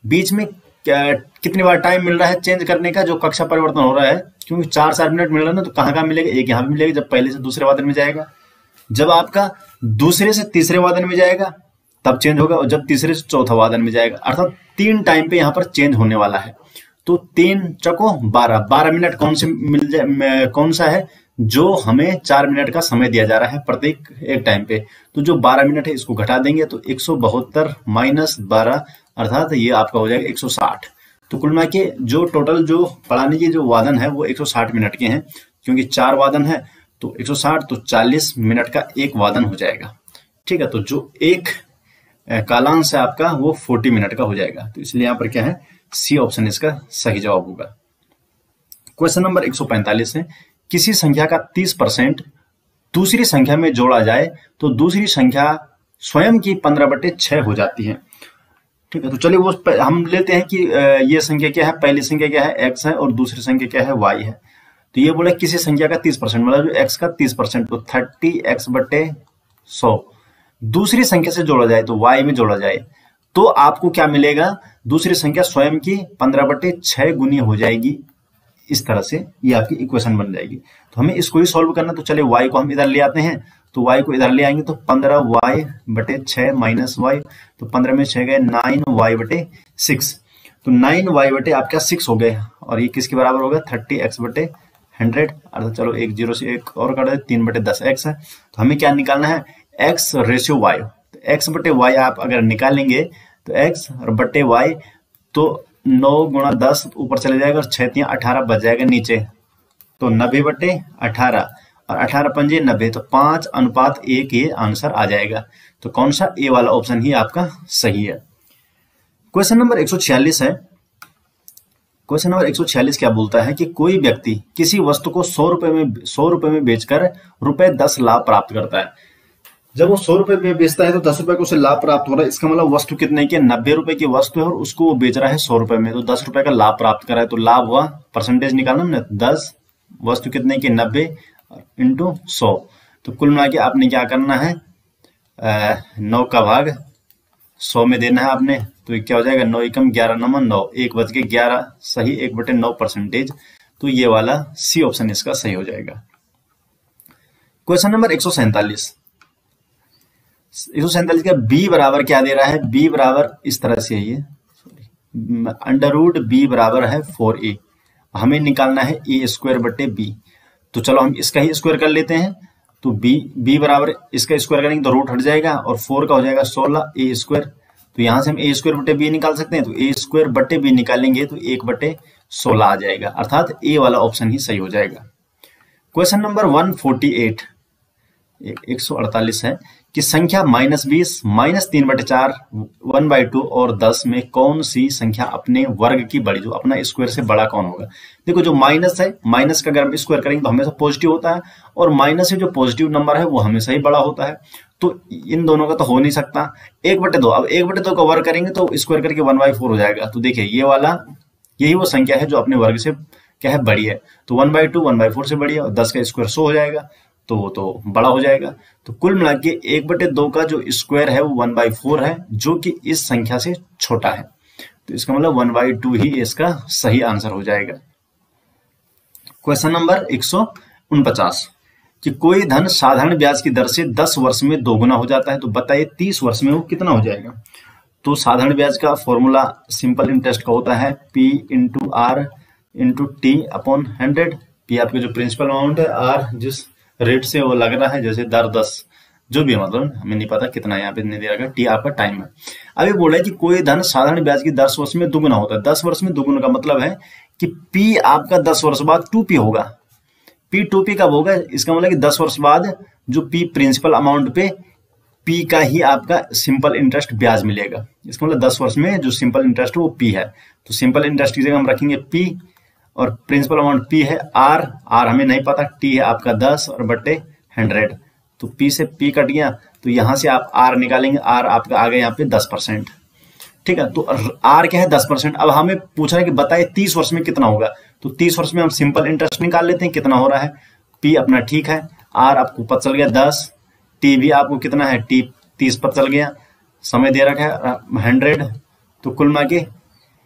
बीच में कितनी बार टाइम मिल रहा है चेंज करने का, जो कक्षा परिवर्तन हो रहा है, क्योंकि 4-4 मिनट मिल रहा है ना, तो कहाँ कहाँ मिलेगा, एक यहाँ पे मिलेगा जब पहले से दूसरे वादन में जाएगा, जब आपका दूसरे से तीसरे वादन में जाएगा तब चेंज होगा, और जब तीसरे से चौथा वादन में जाएगा, अर्थात 3 टाइम पे यहाँ पर चेंज होने वाला है। तो 3 चौको 12 मिनट कौन सा है जो हमें 4 मिनट का समय दिया जा रहा है प्रत्येक एक टाइम पे, तो जो 12 मिनट है इसको घटा देंगे तो 172 माइनस 12 अर्थात ये आपका हो जाएगा 160। तो कुल मिला के जो टोटल जो पढ़ाने की जो वादन है वो 160 मिनट के हैं, क्योंकि 4 वादन है तो 160, तो 40 मिनट का एक वादन हो जाएगा। ठीक है, तो जो एक कालांश है आपका वो 40 मिनट का हो जाएगा। तो इसलिए यहाँ पर क्या है, सी ऑप्शन इसका सही जवाब होगा। क्वेश्चन नंबर 145 है, किसी संख्या का 30% दूसरी संख्या में जोड़ा जाए तो दूसरी संख्या स्वयं की 15/6 हो जाती है। ठीक है, तो चलिए वो हम लेते हैं कि ये संख्या क्या है, पहली संख्या क्या है x है और दूसरी संख्या क्या है y है। तो ये बोला किसी संख्या का 30%, मतलब जो x का 30%, तो 30x/100 दूसरी संख्या से जोड़ा जाए तो y में जोड़ा जाए तो आपको क्या मिलेगा, दूसरी संख्या स्वयं की 15/6 गुनी हो जाएगी। इस तरह से ये आपकी इक्वेशन बन जाएगी। तो हमें इसको ही सॉल्व करना, तो चलिए y को हम इधर ले आते हैं, तो y को इधर ले आएंगे तो 15y/6 माइनस y, तो 15 में 6 गए 9y/6, तो 9y/ आपका 6 हो गए, और ये किसके बराबर होगा 30x/100, अर्थात चलो एक जीरो से एक और काट दे, 3/10x है। तो हमें क्या निकालना है, x रेशियो y, तो x/y आप अगर निकालेंगे तो x और बटे y, तो 9 गुणा 10 ऊपर चले जाएगा और 6 3 18 बच जाएगा नीचे, तो 90/18 और 18 पंजे 90, तो 5:1 ये आंसर आ जाएगा। तो कौन सा, ए वाला ऑप्शन ही आपका सही है। क्वेश्चन नंबर 146 है। क्वेश्चन नंबर 146 क्या बोलता है कि कोई व्यक्ति किसी वस्तु को 100 रुपए में बेचकर ₹10 लाभ प्राप्त करता है। जब वो 100 रुपए में बेचता है तो 10 रुपए को उसे लाभ प्राप्त हो रहा है। इसका मतलब वस्तु कितने की, 90 रुपए की वस्तु है और उसको वो बेच रहा है 100 रुपए में, तो 10 रुपए का लाभ प्राप्त करा है। तो लाभ हुआ, परसेंटेज निकालना हमने, 10 वस्तु कितने की 90 इंटू 100, तो कुल मिला के आपने क्या करना है, 9 का भाग 100 में देना है आपने, तो ये क्या हो जाएगा, 9 एकम 11 नंबर 9, 1 बच के 11 सही, 1/9 परसेंटेज। तो ये वाला सी ऑप्शन इसका सही हो जाएगा। क्वेश्चन नंबर 147 का बी बराबर क्या दे रहा है, बी बराबर इस तरह से है ये, √b बराबर है 4a, हमें निकालना है a²/b। तो चलो हम इसका ही स्क्वायर कर लेते हैं, तो b बराबर इसका स्क्वायर करेंगे तो रूट हट जाएगा और 4 का हो जाएगा 16 a², तो यहां से हम a²/b निकाल सकते हैं, तो a²/b निकालेंगे तो 1/16 आ जाएगा, अर्थात ए वाला ऑप्शन ही सही हो जाएगा। क्वेश्चन नंबर 148 है कि संख्या -20, -3/4, 1/2 और 10 में कौन सी संख्या अपने वर्ग की बड़ी, जो अपना स्क्वायर से बड़ा कौन होगा। देखो जो माइनस है, माइनस का अगर हम स्क्वायर करेंगे तो हमेशा पॉजिटिव होता है, और माइनस से जो पॉजिटिव नंबर है वो हमेशा ही बड़ा होता है, तो इन दोनों का तो हो नहीं सकता। 1/2, अब 1/2 का वर्ग करेंगे तो स्क्वायर करके 1/4 हो जाएगा। तो देखिए ये वाला, यही वो संख्या है जो अपने वर्ग से क्या है, बड़ी है, तो 1/2 1/4 से बड़ी है, और 10 का स्क्वायर 100 हो जाएगा, तो बड़ा हो जाएगा। तो कुल मिला के 1/2 का जो स्क्वायर है वो 1/4 है, जो कि इस संख्या से छोटा है, तो इसका मतलब 1/2 ही इसका सही आंसर हो जाएगा। क्वेश्चन नंबर 149 कि कोई धन साधारण ब्याज की दर से 10 वर्ष में दोगुना हो जाता है, तो बताइए 30 वर्ष में वो कितना हो जाएगा। तो साधारण ब्याज का फॉर्मूला सिंपल इंटरेस्ट का होता है P × R × T/100। P आपके जो प्रिंसिपल अमाउंट है, R जिस रेट से वो लग रहा है, जैसे दर 10 जो भी, मतलब हमें नहीं पता कितना यहाँ पे नहीं दे रखा, टी आपका टाइम है। अभी बोल रहा है कि कोई धन साधारण ब्याज की 10 वर्ष में दुगुना होता है। 10 वर्ष में दुगुना का मतलब है कि P आपका 10 वर्ष बाद 2P होगा। P 2P कब होगा, इसका मतलब कि 10 वर्ष बाद जो P प्रिंसिपल अमाउंट पे P का ही आपका सिंपल इंटरेस्ट ब्याज मिलेगा। इसका मतलब 10 वर्ष में जो सिंपल इंटरेस्ट है वो P है, तो सिंपल इंटरेस्ट की जगह हम रखेंगे P, और प्रिंसिपल अमाउंट P है, R हमें नहीं पता, T है आपका 10 और बटे 100, तो P से P कट गया, तो यहां से आप R निकालेंगे, R आपका आ गया यहाँ पे 10%। ठीक है, तो R क्या है 10%। अब हमें पूछा है कि बताइए 30 वर्ष में कितना होगा, तो 30 वर्ष में हम सिंपल इंटरेस्ट निकाल लेते हैं कितना हो रहा है। P अपना ठीक है, R आपको पता चल गया 10, T भी आपको कितना है, T 30 पता चल गया, समय दे रखा है 100, तो कुल मिला के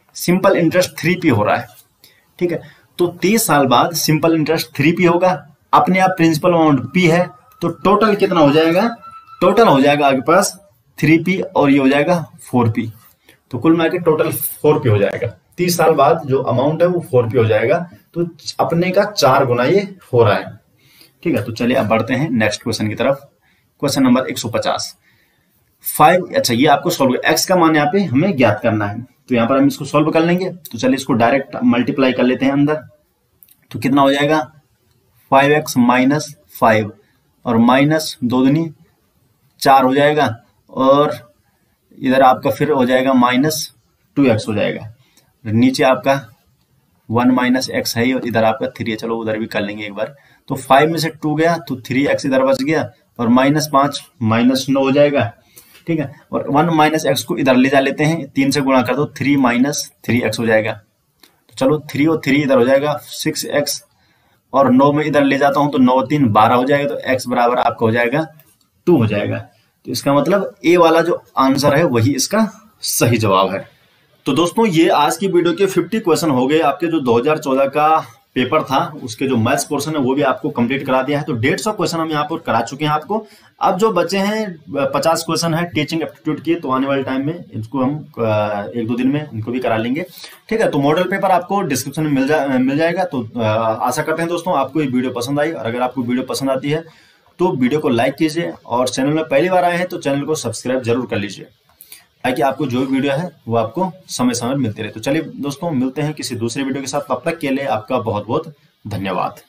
सिंपल इंटरेस्ट 3p हो रहा है, ठीक है। तो 30 साल बाद सिंपल इंटरेस्ट 3p होगा, अपने आप प्रिंसिपल अमाउंट p है, तो टोटल कितना हो जाएगा, टोटल हो जाएगा आपके पास 3p और ये हो जाएगा 4p, तो कुल मिला के टोटल 4p हो जाएगा। 30 साल बाद जो अमाउंट है वो 4p हो जाएगा, तो अपने का 4 गुना ये हो रहा है, ठीक है। तो चलिए अब बढ़ते हैं नेक्स्ट क्वेश्चन की तरफ। Question number 150। 5, अच्छा ये आपको सॉल्व, x का मान यहाँ पे हमें ज्ञात करना है, तो यहाँ पर हम इसको सॉल्व कर लेंगे। तो चलिए इसको डायरेक्ट मल्टीप्लाई कर लेते हैं अंदर, तो कितना हो जाएगा 5x माइनस 5 और माइनस 2 दूनी 4 हो जाएगा, और इधर आपका फिर हो जाएगा माइनस 2x हो जाएगा, नीचे आपका 1 माइनस x है और इधर आपका 3 है। चलो उधर भी कर लेंगे एक बार। तो 5 में से 2 गया तो 3x इधर बच गया, और माइनस 5 माइनस 9 हो जाएगा, ठीक है। और 1 माइनस x को इधर ले जा लेते हैं, 3 से गुणा कर दो, 3 माइनस 3x हो जाएगा। तो चलो 3 और 3 इधर हो जाएगा 6x, और 9 में इधर ले जाता हूं तो 9 3 12 हो जाएगा, तो x बराबर आपका हो जाएगा 2 हो जाएगा। तो इसका मतलब ए वाला जो आंसर है वही इसका सही जवाब है। तो दोस्तों ये आज की वीडियो के 50 क्वेश्चन हो गए। आपके जो 2014 का पेपर था उसके जो मैथ्स पोर्शन है वो भी आपको कंप्लीट करा दिया है, तो 150 क्वेश्चन हम यहाँ पर करा चुके हैं आपको। अब जो बचे हैं 50 क्वेश्चन है टीचिंग एप्टीट्यूड के, तो आने वाले टाइम में इसको हम 1-2 दिन में इनको भी करा लेंगे, ठीक है। तो मॉडल पेपर आपको डिस्क्रिप्शन में मिल जाएगा। तो आशा करते हैं दोस्तों आपको ये वीडियो पसंद आई, और अगर आपको वीडियो पसंद आती है तो वीडियो को लाइक कीजिए, और चैनल में पहली बार आए हैं तो चैनल को सब्सक्राइब जरूर कर लीजिए, ताकि आपको जो वीडियो है वो आपको समय समय मिलते रहे। तो चलिए दोस्तों मिलते हैं किसी दूसरे वीडियो के साथ, तब तक के लिए आपका बहुत बहुत धन्यवाद।